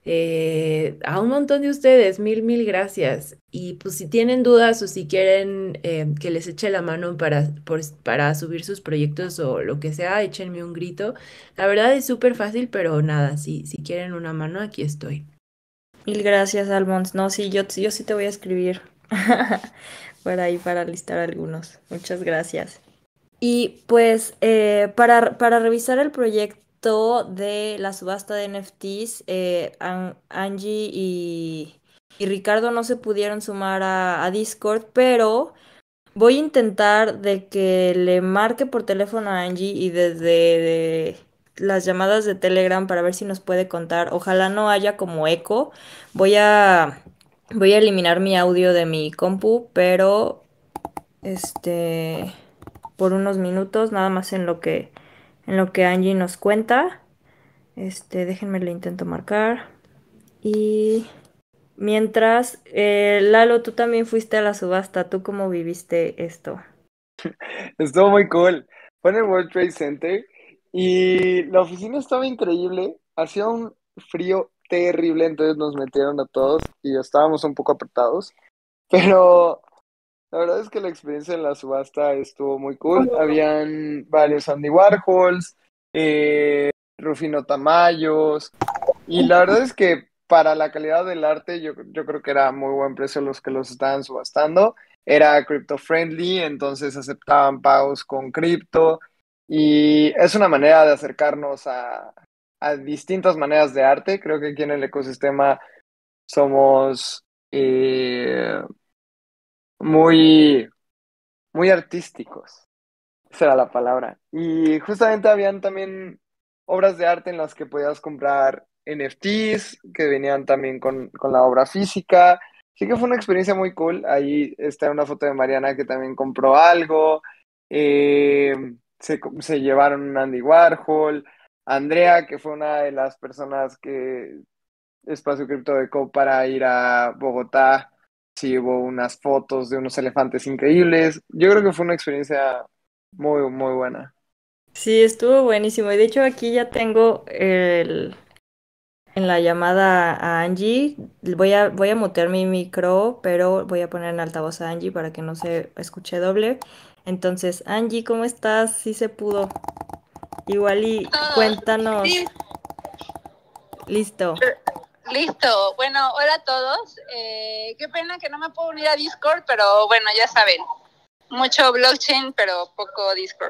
Speaker 9: eh, a un montón de ustedes, mil, mil gracias. Y pues si tienen dudas o si quieren eh, que les eche la mano para, por- para subir sus proyectos o lo que sea, échenme un grito. La verdad es súper fácil, pero nada, si, si quieren una mano, aquí estoy.
Speaker 1: Mil gracias, Almons. No, sí, yo, yo sí te voy a escribir por ahí para listar algunos. Muchas gracias. Y pues eh, para, para revisar el proyecto de la subasta de N F Ts, eh, An- Angie y, y Ricardo no se pudieron sumar a, a Discord, pero voy a intentar de que le marque por teléfono a Angie y desde de las llamadas de Telegram para ver si nos puede contar. Ojalá no haya como eco. Voy a, voy a eliminar mi audio de mi compu, pero este por unos minutos, nada más en lo que en lo que Angie nos cuenta. Este, déjenme le intento marcar. Y mientras, eh, Lalo, tú también fuiste a la subasta. ¿Tú cómo viviste esto?
Speaker 2: Estuvo muy cool. Fue en el World Trade Center y la oficina estaba increíble. Hacía un frío terrible, entonces nos metieron a todos y estábamos un poco apretados. Pero la verdad es que la experiencia en la subasta estuvo muy cool. Habían varios Andy Warhols, eh, Rufino Tamayos, y la verdad es que para la calidad del arte yo, yo creo que era muy buen precio los que los estaban subastando. Era crypto friendly, entonces aceptaban pagos con cripto y es una manera de acercarnos a, a distintas maneras de arte. Creo que aquí en el ecosistema somos eh, muy, muy artísticos. Esa era la palabra. Y justamente habían también obras de arte en las que podías comprar N F Ts, que venían también con, con la obra física. Así que fue una experiencia muy cool. Ahí está una foto de Mariana que también compró algo. Eh, se, se llevaron un Andy Warhol. Andrea, que fue una de las personas que Espacio Cripto becó para ir a Bogotá. Sí, hubo unas fotos de unos elefantes increíbles. Yo creo que fue una experiencia muy, muy buena.
Speaker 1: Sí, estuvo buenísimo. Y de hecho aquí ya tengo el, en la llamada a Angie. Voy a, voy a mutear mi micro, pero voy a poner en altavoz a Angie para que no se escuche doble. Entonces, Angie, ¿cómo estás? Sí se pudo. Igual y
Speaker 10: Todos.
Speaker 1: cuéntanos.
Speaker 10: Sí,
Speaker 1: Listo.
Speaker 10: listo. Bueno, hola a todos. Eh, qué pena que no me puedo unir a Discord, pero bueno, ya saben, mucho blockchain, pero poco Discord.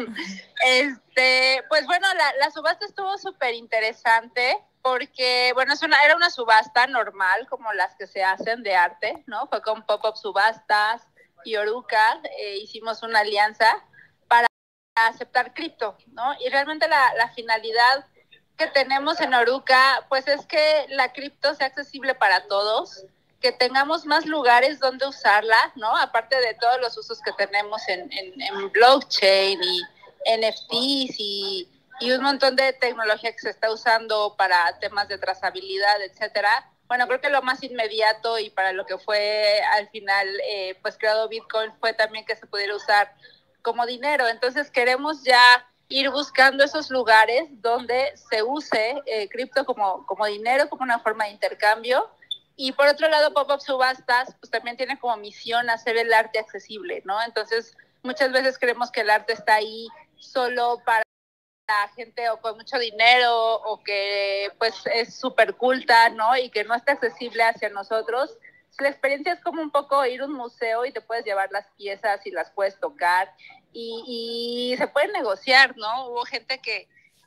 Speaker 10: este, pues bueno, la, la subasta estuvo súper interesante porque, bueno, es una, era una subasta normal, como las que se hacen de arte, ¿no? Fue con Pop-Up Subastas y Oruca, eh, hicimos una alianza para aceptar cripto, ¿no? Y realmente la, la finalidad que tenemos en Oruca, pues es que la cripto sea accesible para todos, que tengamos más lugares donde usarla, ¿no? Aparte de todos los usos que tenemos en, en, en blockchain y N F Ts y, y un montón de tecnología que se está usando para temas de trazabilidad, etcétera. Bueno, creo que lo más inmediato y para lo que fue al final, eh, pues creado Bitcoin fue también que se pudiera usar como dinero. Entonces queremos ya ir buscando esos lugares donde se use eh, cripto como, como dinero, como una forma de intercambio. Y por otro lado, Pop-Up Subastas, pues también tiene como misión hacer el arte accesible, ¿no? Entonces, muchas veces creemos que el arte está ahí solo para la gente o con mucho dinero o que pues es súper culta, ¿no? Y que no está accesible hacia nosotros. La experiencia es como un poco ir a un museo y te puedes llevar las piezas y las puedes tocar y, y se puede negociar, ¿no? Hubo gente que,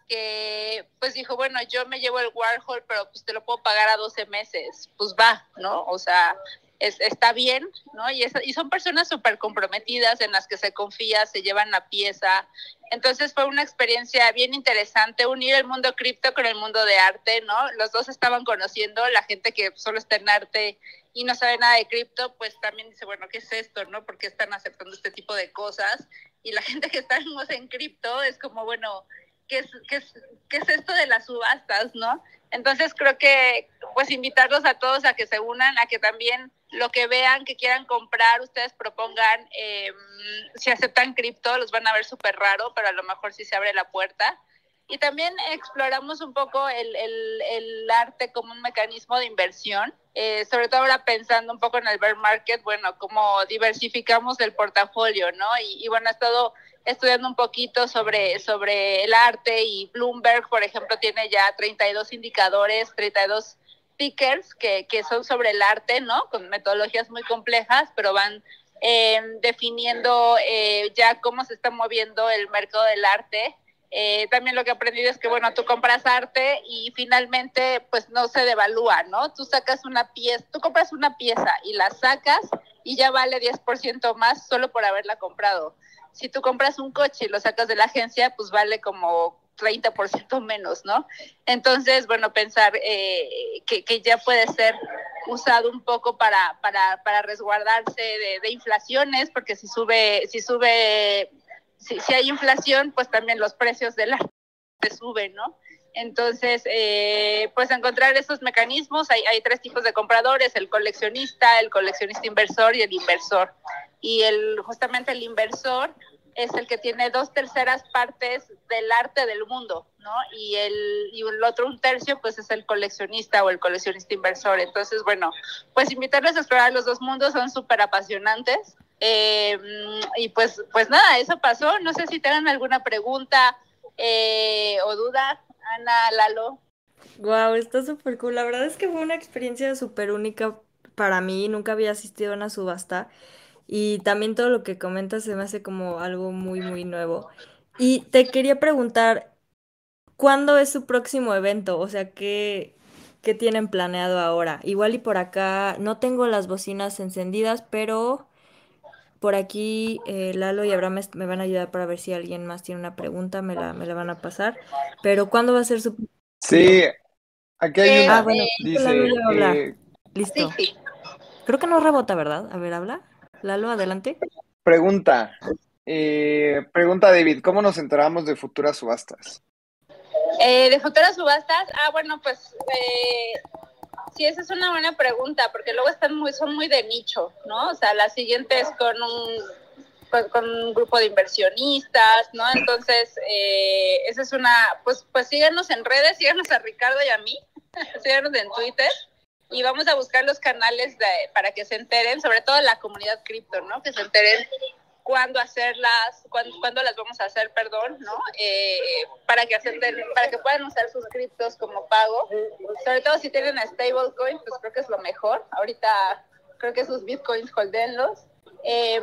Speaker 10: que pues dijo, bueno, yo me llevo el Warhol, pero pues te lo puedo pagar a doce meses. Pues va, ¿no? O sea, es, está bien, ¿no? Y, es, y son personas súper comprometidas en las que se confía, se llevan la pieza. Entonces fue una experiencia bien interesante, unir el mundo cripto con el mundo de arte, ¿no? Los dos estaban conociendo, la gente que solo está en arte y no sabe nada de cripto, pues también dice, bueno, ¿qué es esto, no? ¿Por qué están aceptando este tipo de cosas? Y la gente que estamos en cripto es como, bueno, ¿qué es, qué es, qué es esto de las subastas, no? Entonces creo que, pues, invitarlos a todos a que se unan, a que también lo que vean, que quieran comprar, ustedes propongan, eh, si aceptan cripto, los van a ver súper raro, pero a lo mejor sí se abre la puerta. y también exploramos un poco el, el, el arte como un mecanismo de inversión, eh, sobre todo ahora pensando un poco en el bear market, bueno, cómo diversificamos el portafolio, ¿no? Y, y bueno, he estado estudiando un poquito sobre, sobre el arte y Bloomberg, por ejemplo, tiene ya treinta y dos indicadores, treinta y dos tickers que, que son sobre el arte, ¿no? Con metodologías muy complejas, pero van eh, definiendo eh, ya cómo se está moviendo el mercado del arte. Eh, también lo que he aprendido es que, bueno, tú compras arte y finalmente, pues, no se devalúa, ¿no? Tú sacas una pieza, tú compras una pieza y la sacas y ya vale diez por ciento más solo por haberla comprado. Si tú compras un coche y lo sacas de la agencia, pues vale como treinta por ciento menos, ¿no? Entonces, bueno, pensar eh, que, que ya puede ser usado un poco para, para, para resguardarse de, de inflaciones, porque si sube, si sube, si, si hay inflación, pues también los precios del arte suben, ¿no? Entonces, eh, pues encontrar esos mecanismos, hay, hay tres tipos de compradores, el coleccionista, el coleccionista inversor y el inversor. Y el, justamente el inversor es el que tiene dos terceras partes del arte del mundo, ¿no? Y el, y el otro un tercio, pues es el coleccionista o el coleccionista inversor. Entonces, bueno, pues invitarles a explorar los dos mundos, son súper apasionantes. Eh, y pues, pues nada, eso pasó. No sé si tengan alguna pregunta eh, o duda, Ana, Lalo.
Speaker 1: Wow, está súper cool. La verdad es que fue una experiencia súper única para mí. Nunca había asistido a una subasta. Y también todo lo que comentas se me hace como algo muy, muy nuevo. Y te quería preguntar, ¿cuándo es su próximo evento? O sea, ¿qué, qué tienen planeado ahora? Igual y por acá no tengo las bocinas encendidas, pero por aquí eh, Lalo y Abraham me, me van a ayudar para ver si alguien más tiene una pregunta, me la, me la van a pasar. Pero ¿cuándo va a ser su
Speaker 2: Sí, aquí hay
Speaker 10: Eh,
Speaker 1: Ah,
Speaker 2: una.
Speaker 1: bueno, creo que Lalo
Speaker 2: Dice,
Speaker 1: ya va a hablar.
Speaker 2: eh,
Speaker 1: Listo.
Speaker 10: sí, sí.
Speaker 1: Creo que no rebota, ¿verdad? A ver, habla. Lalo, adelante.
Speaker 2: pregunta, eh, pregunta David, ¿cómo nos enteramos de futuras subastas?
Speaker 10: Eh, de futuras subastas, ah, bueno, pues eh, sí, esa es una buena pregunta, porque luego están muy, son muy de nicho, ¿no? O sea, la siguiente es con un, con, con un grupo de inversionistas, ¿no? Entonces, eh, esa es una, pues, pues síganos en redes, síganos a Ricardo y a mí, síganos en Twitter, y vamos a buscar los canales de, para que se enteren, sobre todo la comunidad cripto, ¿no? Que se enteren cuándo hacerlas, cuándo, cuándo las vamos a hacer, perdón, ¿no? Eh, para que acepten, para que puedan usar sus criptos como pago. Sobre todo si tienen stablecoin, pues creo que es lo mejor. Ahorita creo que sus bitcoins holdenlos. Eh,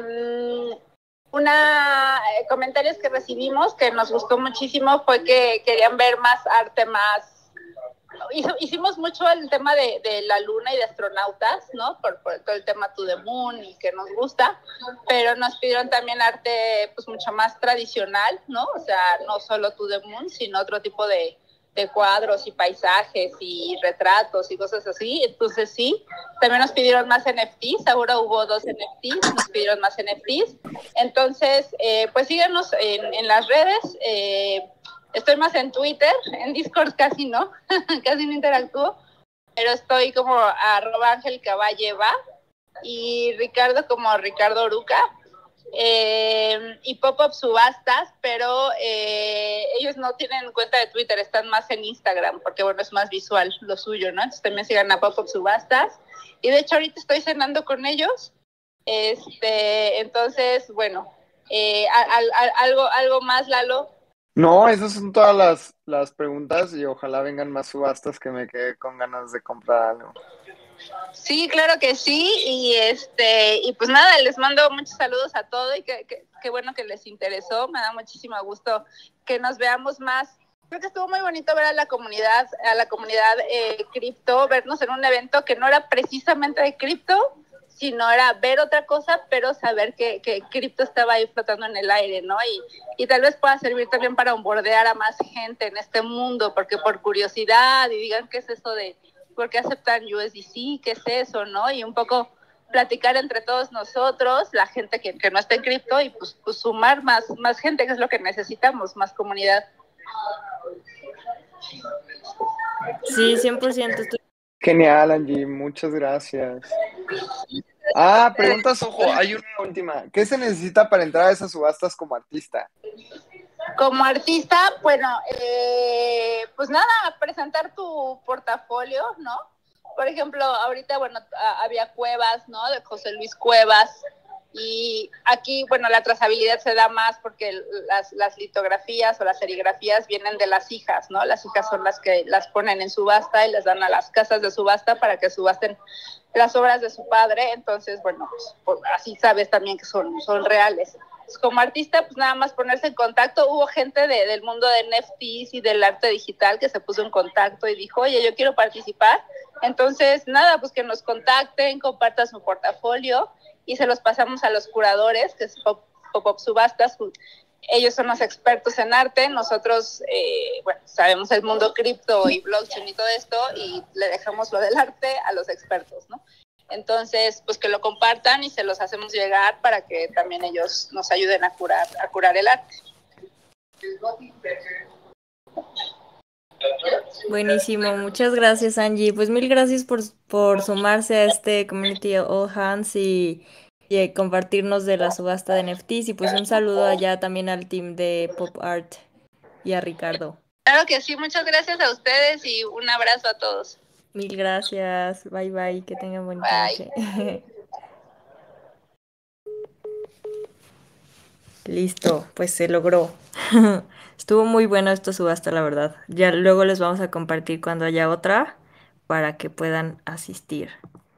Speaker 10: una eh, comentarios que recibimos que nos gustó muchísimo fue que querían ver más arte, más Hizo, hicimos mucho el tema de, de la luna y de astronautas, ¿no? Por, por todo el tema To The Moon y que nos gusta, pero nos pidieron también arte pues mucho más tradicional, ¿no? O sea, no solo To The Moon, sino otro tipo de, de cuadros y paisajes y retratos y cosas así. Entonces sí, también nos pidieron más N F Ts, ahora hubo dos N F Ts, nos pidieron más N F Ts. Entonces, eh, pues síganos en, en las redes, eh, estoy más en Twitter, en Discord casi no, casi no interactúo, pero estoy como arroba Ángel Caballe va y Ricardo como Ricardo Oruca, eh, y Pop-Up Subastas, pero eh, ellos no tienen cuenta de Twitter, están más en Instagram, porque bueno, es más visual lo suyo, ¿no? Entonces también sigan a Pop-Up Subastas, y de hecho ahorita estoy cenando con ellos, este, entonces, bueno, eh, al, al, algo, algo más, Lalo.
Speaker 2: No, esas son todas las, las preguntas y ojalá vengan más subastas que me quedé con ganas de comprar algo.
Speaker 10: Sí, claro que sí, y este y pues nada, les mando muchos saludos a todos y qué que, que bueno que les interesó, me da muchísimo gusto que nos veamos más. Creo que estuvo muy bonito ver a la comunidad, a la comunidad eh, cripto, vernos en un evento que no era precisamente de cripto, sino era ver otra cosa, pero saber que, que cripto estaba ahí flotando en el aire, ¿no? Y, y tal vez pueda servir también para onboardear a más gente en este mundo, porque por curiosidad, y digan qué es eso de, ¿por qué aceptan U S D C? ¿Qué es eso, no? Y un poco platicar entre todos nosotros, la gente que, que no está en cripto, y pues, pues sumar más, más gente, que es lo que necesitamos, más comunidad.
Speaker 1: Sí, cien por ciento. Estoy...
Speaker 2: Genial, Angie, muchas gracias. Ah, preguntas, ojo, hay una última. ¿Qué se necesita para entrar a esas subastas como artista?
Speaker 10: Como artista, bueno, eh, pues nada, presentar tu portafolio, ¿no? Por ejemplo, ahorita, bueno, había Cuevas, ¿no? De José Luis Cuevas. Y aquí, bueno, la trazabilidad se da más porque las, las litografías o las serigrafías vienen de las hijas, ¿no? Las hijas son las que las ponen en subasta y les dan a las casas de subasta para que subasten las obras de su padre. Entonces, bueno, pues, así sabes también que son, son reales. Pues como artista, pues nada más ponerse en contacto. Hubo gente de, del mundo de N F Ts y del arte digital que se puso en contacto y dijo, oye, yo quiero participar. Entonces, nada, pues que nos contacten, compartan su portafolio y se los pasamos a los curadores, que es Pop-Up Subastas. Ellos son los expertos en arte. Nosotros, eh, bueno, sabemos el mundo cripto y blockchain y todo esto, y le dejamos lo del arte a los expertos, ¿no? Entonces, pues que lo compartan y se los hacemos llegar para que también ellos nos ayuden a curar, a curar el arte.
Speaker 1: Buenísimo, muchas gracias Angie. Pues mil gracias por, por sumarse a este Community All Hands y, y compartirnos de la subasta de N F Ts. Y pues un saludo allá también al team de Pop Art y a Ricardo.
Speaker 10: Claro que sí, muchas gracias a ustedes y un abrazo a todos.
Speaker 1: Mil gracias, bye bye, que tengan bonita noche. Listo, pues se logró. Estuvo muy bueno esta subasta, la verdad. Ya luego les vamos a compartir cuando haya otra para que puedan asistir.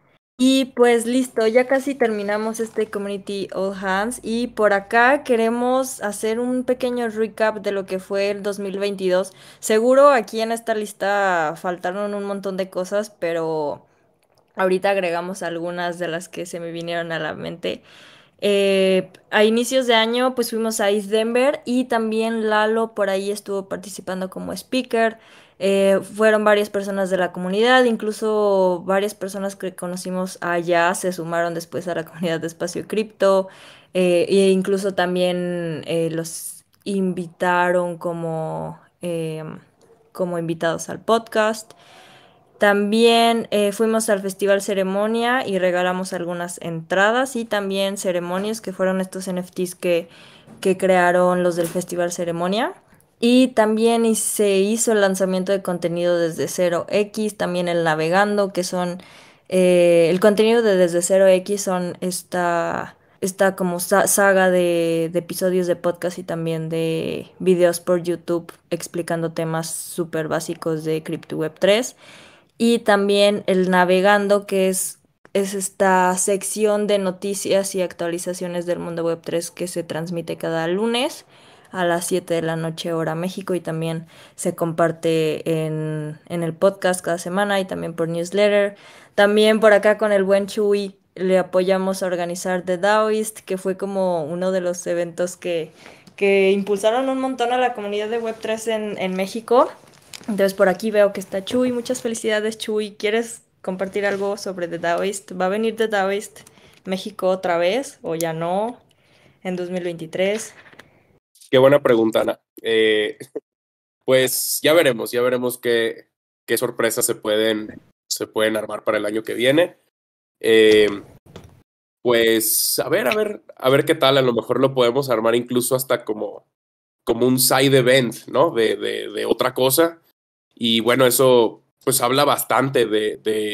Speaker 1: Y pues listo, ya casi terminamos este Community All Hands y por acá queremos hacer un pequeño recap de lo que fue el dos mil veintidós. Seguro aquí en esta lista faltaron un montón de cosas, pero ahorita agregamos algunas de las que se me vinieron a la mente. Eh, a inicios de año pues fuimos a East Denver y también Lalo por ahí estuvo participando como speaker. Eh, fueron varias personas de la comunidad, incluso varias personas que conocimos allá se sumaron después a la comunidad de Espacio Cripto, eh, e incluso también eh, los invitaron como, eh, como invitados al podcast. También eh, fuimos al Festival Ceremonia y regalamos algunas entradas y también ceremonias que fueron estos N F Ts que, que crearon los del Festival Ceremonia. Y también y se hizo el lanzamiento de contenido desde cero X, también el Navegando, que son eh, el contenido de Desde cero X son esta, esta como sa- saga de, de episodios de podcast y también de videos por YouTube explicando temas súper básicos de Crypto Web tres. Y también el Navegando, que es, es esta sección de noticias y actualizaciones del mundo web tres que se transmite cada lunes a las siete de la noche hora México y también se comparte en, en el podcast cada semana y también por newsletter. También por acá con el buen Chuy le apoyamos a organizar The Daoist, que fue como uno de los eventos que, que impulsaron un montón a la comunidad de web tres en, en México. Entonces por aquí veo que está Chuy. Muchas felicidades, Chuy. ¿Quieres compartir algo sobre The Daoist? ¿Va a venir The Daoist México otra vez o ya no en dos mil veintitrés?
Speaker 11: Qué buena pregunta, Ana. Eh, pues ya veremos, ya veremos qué, qué sorpresas se pueden, se pueden armar para el año que viene. Eh, pues a ver, a ver, a ver qué tal. A lo mejor lo podemos armar incluso hasta como, como un side event, ¿no? De, de, de otra cosa. Y bueno, eso pues habla bastante de, de,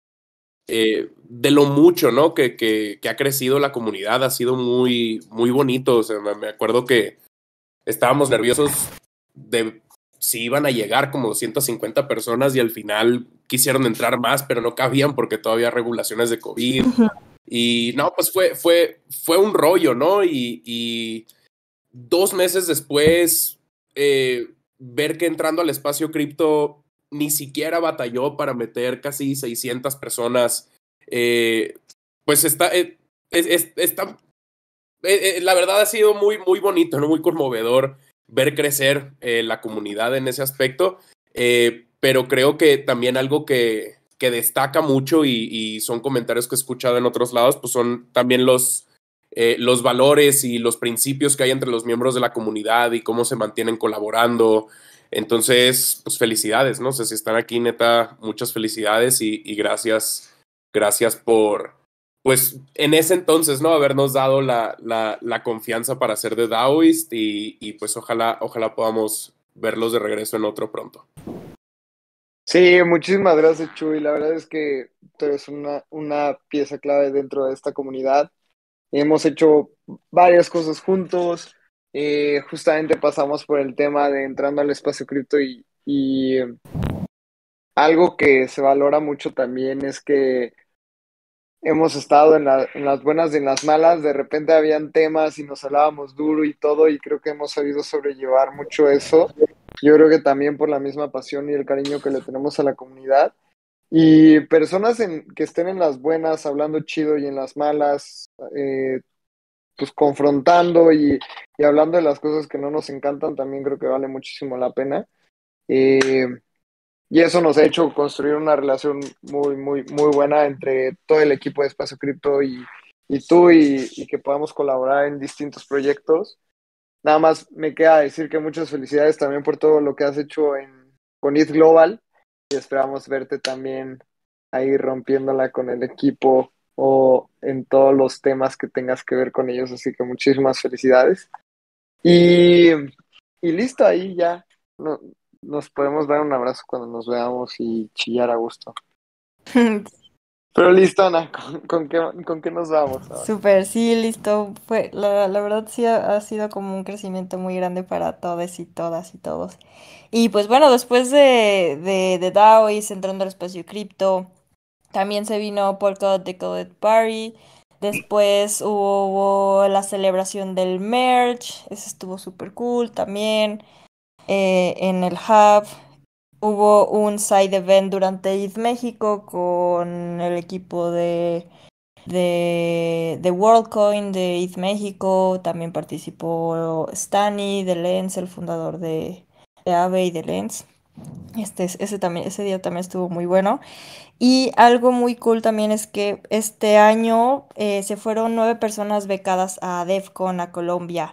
Speaker 11: eh, de lo mucho, ¿no? Que, que, que ha crecido la comunidad. Ha sido muy, muy bonito. O sea, me acuerdo que estábamos nerviosos de si iban a llegar como ciento cincuenta personas y al final quisieron entrar más, pero no cabían porque todavía hay regulaciones de COVID. Y no, pues fue, fue, fue un rollo, ¿no? Y, y dos meses después, eh, ver que entrando al Espacio Cripto ni siquiera batalló para meter casi seiscientas personas, eh, pues está, eh, es, es, está eh, eh, la verdad ha sido muy, muy bonito, ¿no? Muy conmovedor ver crecer eh, la comunidad en ese aspecto, eh, pero creo que también algo que, que destaca mucho y, y son comentarios que he escuchado en otros lados, pues son también los, eh, los valores y los principios que hay entre los miembros de la comunidad y cómo se mantienen colaborando. Entonces, pues felicidades, ¿no? O sea, si están aquí, neta, muchas felicidades y, y gracias, gracias por, pues en ese entonces, ¿no? Habernos dado la, la, la confianza para ser de Daoist y, y pues ojalá, ojalá podamos verlos de regreso en otro pronto.
Speaker 2: Sí, muchísimas gracias, Chuy. La verdad es que tú eres una, una pieza clave dentro de esta comunidad. Hemos hecho varias cosas juntos. Eh, justamente pasamos por el tema de entrando al espacio cripto y, y eh, algo que se valora mucho también es que hemos estado en, la- en las buenas y en las malas. De repente habían temas y nos hablábamos duro y todo, y creo que hemos sabido sobrellevar mucho eso. Yo creo que también por la misma pasión y el cariño que le tenemos a la comunidad. Y personas en, que estén en las buenas, hablando chido, y en las malas, eh, pues confrontando y, y hablando de las cosas que no nos encantan, también creo que vale muchísimo la pena. Eh, y eso nos ha hecho construir una relación muy, muy, muy buena entre todo el equipo de Espacio Cripto y, y tú, y, y que podamos colaborar en distintos proyectos. Nada más me queda decir que muchas felicidades también por todo lo que has hecho en, con E T H Global, y esperamos verte también ahí rompiéndola con el equipo o en todos los temas que tengas que ver con ellos. Así que muchísimas felicidades. Y, y listo, ahí ya no, nos podemos dar un abrazo cuando nos veamos y chillar a gusto. Pero listo, Ana, ¿con, con qué, con qué nos vamos ahora?
Speaker 1: Súper, sí, listo. Fue, la, la verdad sí ha, ha sido como un crecimiento muy grande para todos y todas y todos. Y pues bueno, después de, de, de Daoist entrando al espacio cripto, también se vino Polkadot Decoded Party. Después hubo la celebración del merge, eso estuvo súper cool también. Eh, en el hub hubo un side event durante E T H México con el equipo de de, de WorldCoin de E T H México. También participó Stani de Lens, el fundador de, de Aave y de Lens. Este, es- ese, también, ese día también estuvo muy bueno. Y algo muy cool también es que este año eh, se fueron nueve personas becadas a DEFCON, a Colombia.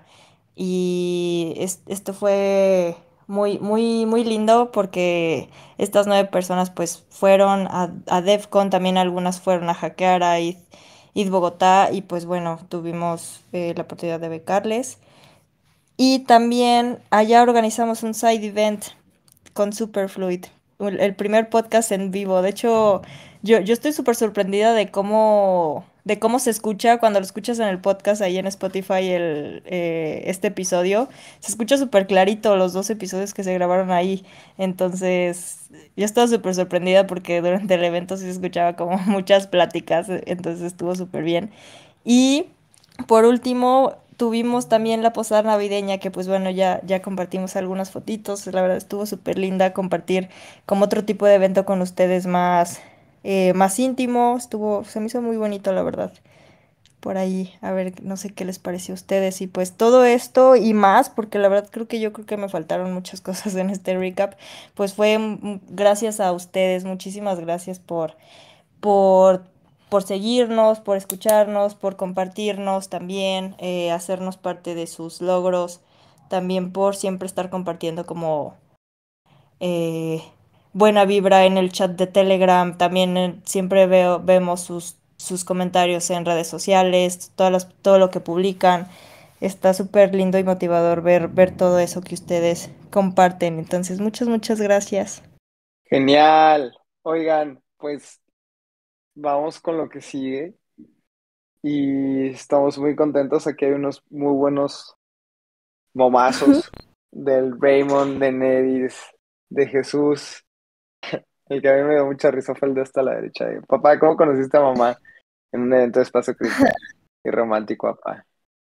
Speaker 1: Y es- esto fue muy, muy, muy lindo porque estas nueve personas pues fueron a, a DEFCON, también algunas fueron a hackear a I T, I T Bogotá, y pues bueno, tuvimos eh, la oportunidad de becarles. Y también allá organizamos un side event con Superfluid, el el primer podcast en vivo. De hecho, yo, yo estoy súper sorprendida de cómo, de cómo se escucha cuando lo escuchas en el podcast ahí en Spotify el, eh, este episodio. Se escucha súper clarito los dos episodios que se grabaron ahí. Entonces, yo estaba súper sorprendida porque durante el evento sí se escuchaba como muchas pláticas, entonces estuvo súper bien. Y por último, tuvimos también la posada navideña, que pues bueno, ya, ya compartimos algunas fotitos. La verdad estuvo súper linda compartir como otro tipo de evento con ustedes más, eh, más íntimo. Estuvo, se me hizo muy bonito, la verdad. Por ahí, a ver, no sé qué les pareció a ustedes. Y pues todo esto y más, porque la verdad creo que yo creo que me faltaron muchas cosas en este recap, pues fue mm, gracias a ustedes. Muchísimas gracias por por, por seguirnos, por escucharnos, por compartirnos también, eh, hacernos parte de sus logros, también por siempre estar compartiendo como eh, buena vibra en el chat de Telegram. También eh, siempre veo, vemos sus, sus comentarios en redes sociales, todas las- todo lo que publican. Está súper lindo y motivador ver, ver todo eso que ustedes comparten. Entonces, muchas, muchas gracias.
Speaker 2: Genial. Oigan, pues vamos con lo que sigue. Y estamos muy contentos. Aquí hay unos muy buenos momazos del Raymond, de Nedis, de Jesús. El que a mí me dio mucha risa fue el de hasta la derecha. De, papá, ¿cómo conociste a mamá? En un evento de espacio cripto. Y romántico, papá.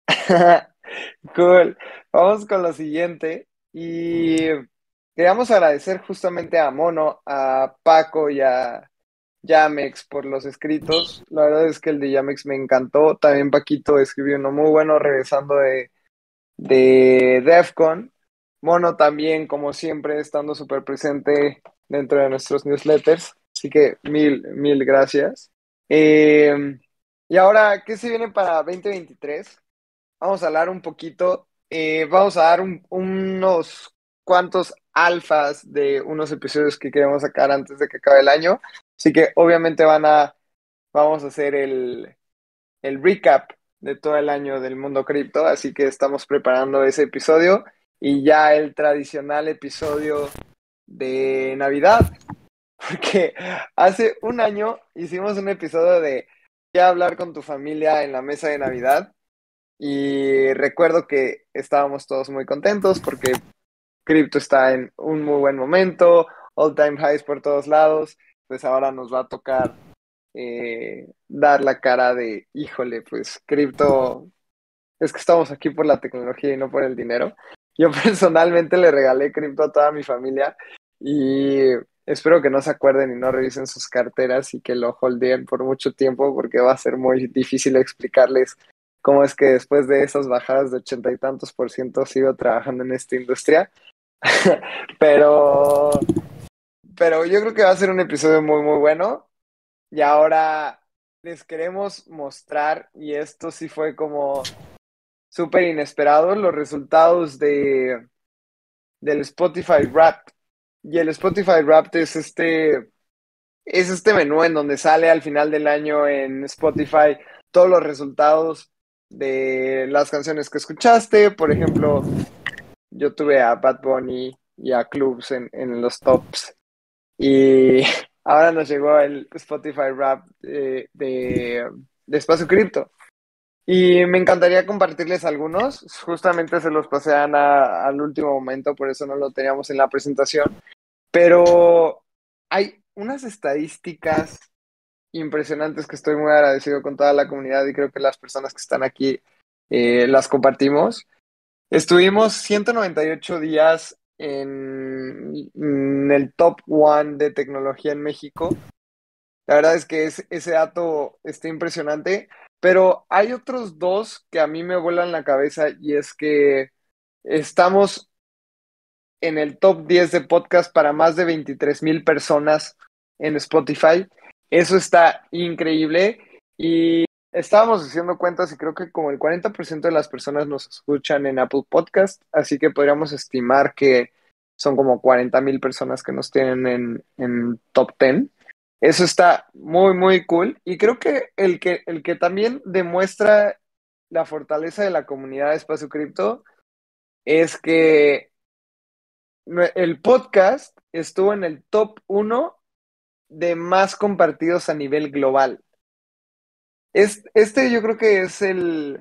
Speaker 2: Cool. Vamos con lo siguiente. Y queríamos agradecer justamente a Mono, a Paco y a Yamex por los escritos. La verdad es que el de Yamex me encantó. También Paquito escribió uno muy bueno regresando de, de DEFCON. Mono también, como siempre, estando súper presente dentro de nuestros newsletters. Así que mil, mil gracias. Eh, y ahora, ¿qué se viene para veinte veintitrés? Vamos a hablar un poquito, eh, vamos a dar un- unos cuantos alfas de unos episodios que queremos sacar antes de que acabe el año. Así que obviamente van a, vamos a hacer el, el recap de todo el año del mundo cripto, así que estamos preparando ese episodio y ya el tradicional episodio de Navidad, porque hace un año hicimos un episodio de qué hablar con tu familia en la mesa de Navidad y recuerdo que estábamos todos muy contentos porque cripto está en un muy buen momento, all time highs por todos lados, pues ahora nos va a tocar eh, dar la cara de, híjole, pues cripto, es que estamos aquí por la tecnología y no por el dinero. Yo personalmente le regalé cripto a toda mi familia y espero que no se acuerden y no revisen sus carteras y que lo holdeen por mucho tiempo porque va a ser muy difícil explicarles cómo es que después de esas bajadas de ochenta y tantos por ciento sigo trabajando en esta industria. pero, pero yo creo que va a ser un episodio muy, muy bueno. Y ahora les queremos mostrar, y esto sí fue como súper inesperado, los resultados de, del Spotify Wrapped. Y el Spotify Wrapped es este, es este menú en donde sale al final del año en Spotify todos los resultados de las canciones que escuchaste. Por ejemplo, yo tuve a Bad Bunny y a Clubs en, en los tops. Y ahora nos llegó el Spotify Rap de, de, de Espacio Cripto. Y me encantaría compartirles algunos. Justamente se los pasé a Ana al último momento, por eso no lo teníamos en la presentación. Pero hay unas estadísticas impresionantes que estoy muy agradecido con toda la comunidad y creo que las personas que están aquí eh, las compartimos. Estuvimos ciento noventa y ocho días en, en el top one de tecnología en México. La verdad es que es, ese dato está impresionante, pero hay otros dos que a mí me vuelan la cabeza y es que estamos en el top diez de podcast para más de veintitrés mil personas en Spotify. Eso está increíble y estábamos haciendo cuentas y creo que como el cuarenta por ciento de las personas nos escuchan en Apple Podcast, así que podríamos estimar que son como cuarenta mil personas que nos tienen en, en top diez. Eso está muy, muy cool. Y creo que el que, el que también demuestra la fortaleza de la comunidad de Espacio Cripto es que el podcast estuvo en el top uno de más compartidos a nivel global. Este yo creo que es el,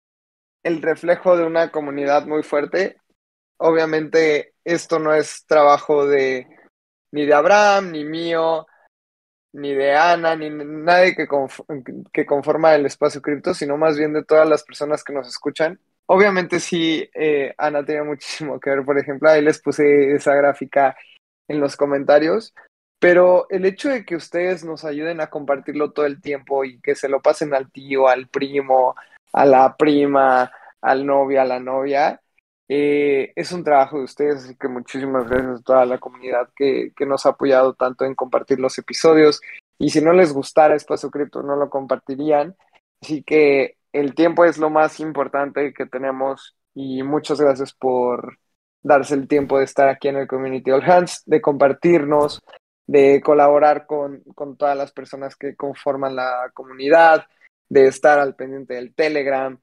Speaker 2: el reflejo de una comunidad muy fuerte. Obviamente esto no es trabajo de ni de Abraham, ni mío, ni de Ana, ni nadie que, conf- que conforma el Espacio Cripto, sino más bien de todas las personas que nos escuchan. Obviamente sí, eh, Ana tiene muchísimo que ver, por ejemplo, ahí les puse esa gráfica en los comentarios, pero el hecho de que ustedes nos ayuden a compartirlo todo el tiempo y que se lo pasen al tío, al primo, a la prima, al novio, a la novia, eh, es un trabajo de ustedes, así que muchísimas gracias a toda la comunidad que, que nos ha apoyado tanto en compartir los episodios, y si no les gustara Espacio Cripto no lo compartirían, así que el tiempo es lo más importante que tenemos y muchas gracias por darse el tiempo de estar aquí en el Community All Hands, de compartirnos, de colaborar con, con todas las personas que conforman la comunidad, de estar al pendiente del Telegram,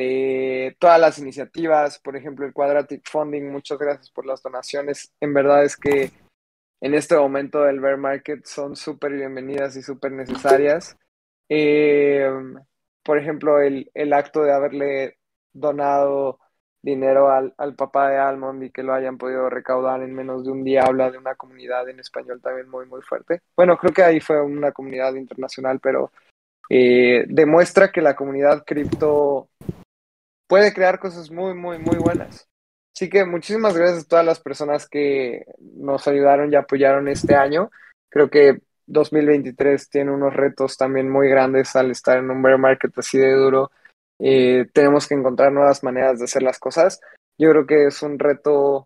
Speaker 2: de todas las iniciativas, por ejemplo el Quadratic Funding, muchas gracias por las donaciones. En verdad es que en este momento del bear market son súper bienvenidas y súper necesarias. Eh, por ejemplo, el, el acto de haberle donado dinero al, al papá de Almond y que lo hayan podido recaudar en menos de un día habla de una comunidad en español también muy, muy fuerte. Bueno, creo que ahí fue una comunidad internacional, pero eh, demuestra que la comunidad cripto puede crear cosas muy, muy, muy buenas. Así que muchísimas gracias a todas las personas que nos ayudaron y apoyaron este año. Creo que dos mil veintitrés tiene unos retos también muy grandes al estar en un bear market así de duro. Eh, tenemos que encontrar nuevas maneras de hacer las cosas. Yo creo que es un reto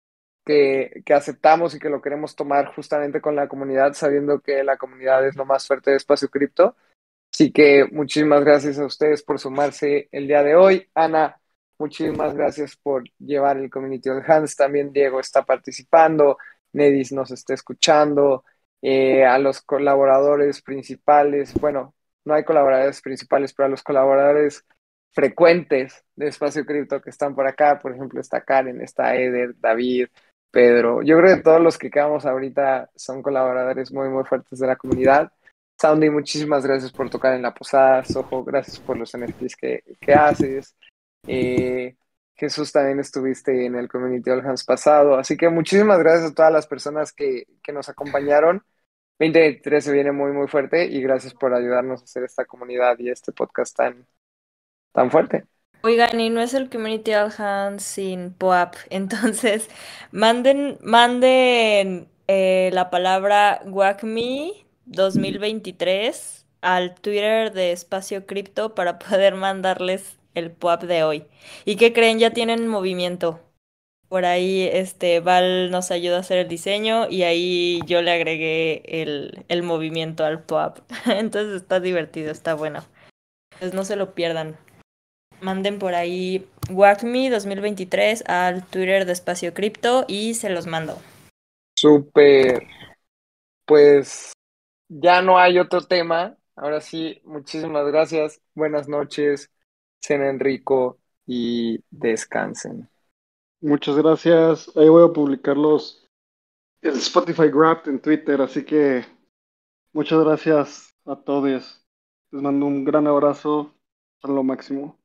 Speaker 2: que, que aceptamos y que lo queremos tomar justamente con la comunidad, sabiendo que la comunidad es lo más fuerte de Espacio Cripto. Así que muchísimas gracias a ustedes por sumarse el día de hoy. Ana, muchísimas gracias por llevar el Community All Hands. También Diego está participando, Nedis nos está escuchando, eh, a los colaboradores principales, bueno, no hay colaboradores principales, pero a los colaboradores frecuentes de Espacio Cripto que están por acá, por ejemplo, está Karen, está Eder, David, Pedro. Yo creo que todos los que quedamos ahorita son colaboradores muy, muy fuertes de la comunidad. Soundy, muchísimas gracias por tocar en la posada. Soho, gracias por los N F Ts que, que haces. Eh, Jesús, también estuviste en el Community All Hands pasado. Así que muchísimas gracias a todas las personas que, que nos acompañaron. veinte veintitrés se viene muy, muy fuerte y gracias por ayudarnos a hacer esta comunidad y este podcast tan, tan fuerte.
Speaker 1: Oigan, y no es el Community All Hands sin P O A P, entonces manden, manden eh, la palabra WACME dos mil veintitrés al Twitter de Espacio Cripto para poder mandarles el P O A P de hoy. ¿Y qué creen? Ya tienen movimiento. Por ahí, este, Val nos ayuda a hacer el diseño y ahí yo le agregué el, el movimiento al P O A P. Entonces está divertido, está bueno. Entonces no se lo pierdan. Manden por ahí WACME dos mil veintitrés al Twitter de Espacio Cripto y se los mando.
Speaker 2: Súper. Pues ya no hay otro tema. Ahora sí, muchísimas gracias. Buenas noches. Cenen rico y descansen.
Speaker 5: Muchas gracias. Ahí voy a publicar los el Spotify Wrapped en Twitter, así que muchas gracias a todos. Les mando un gran abrazo. Hasta lo máximo.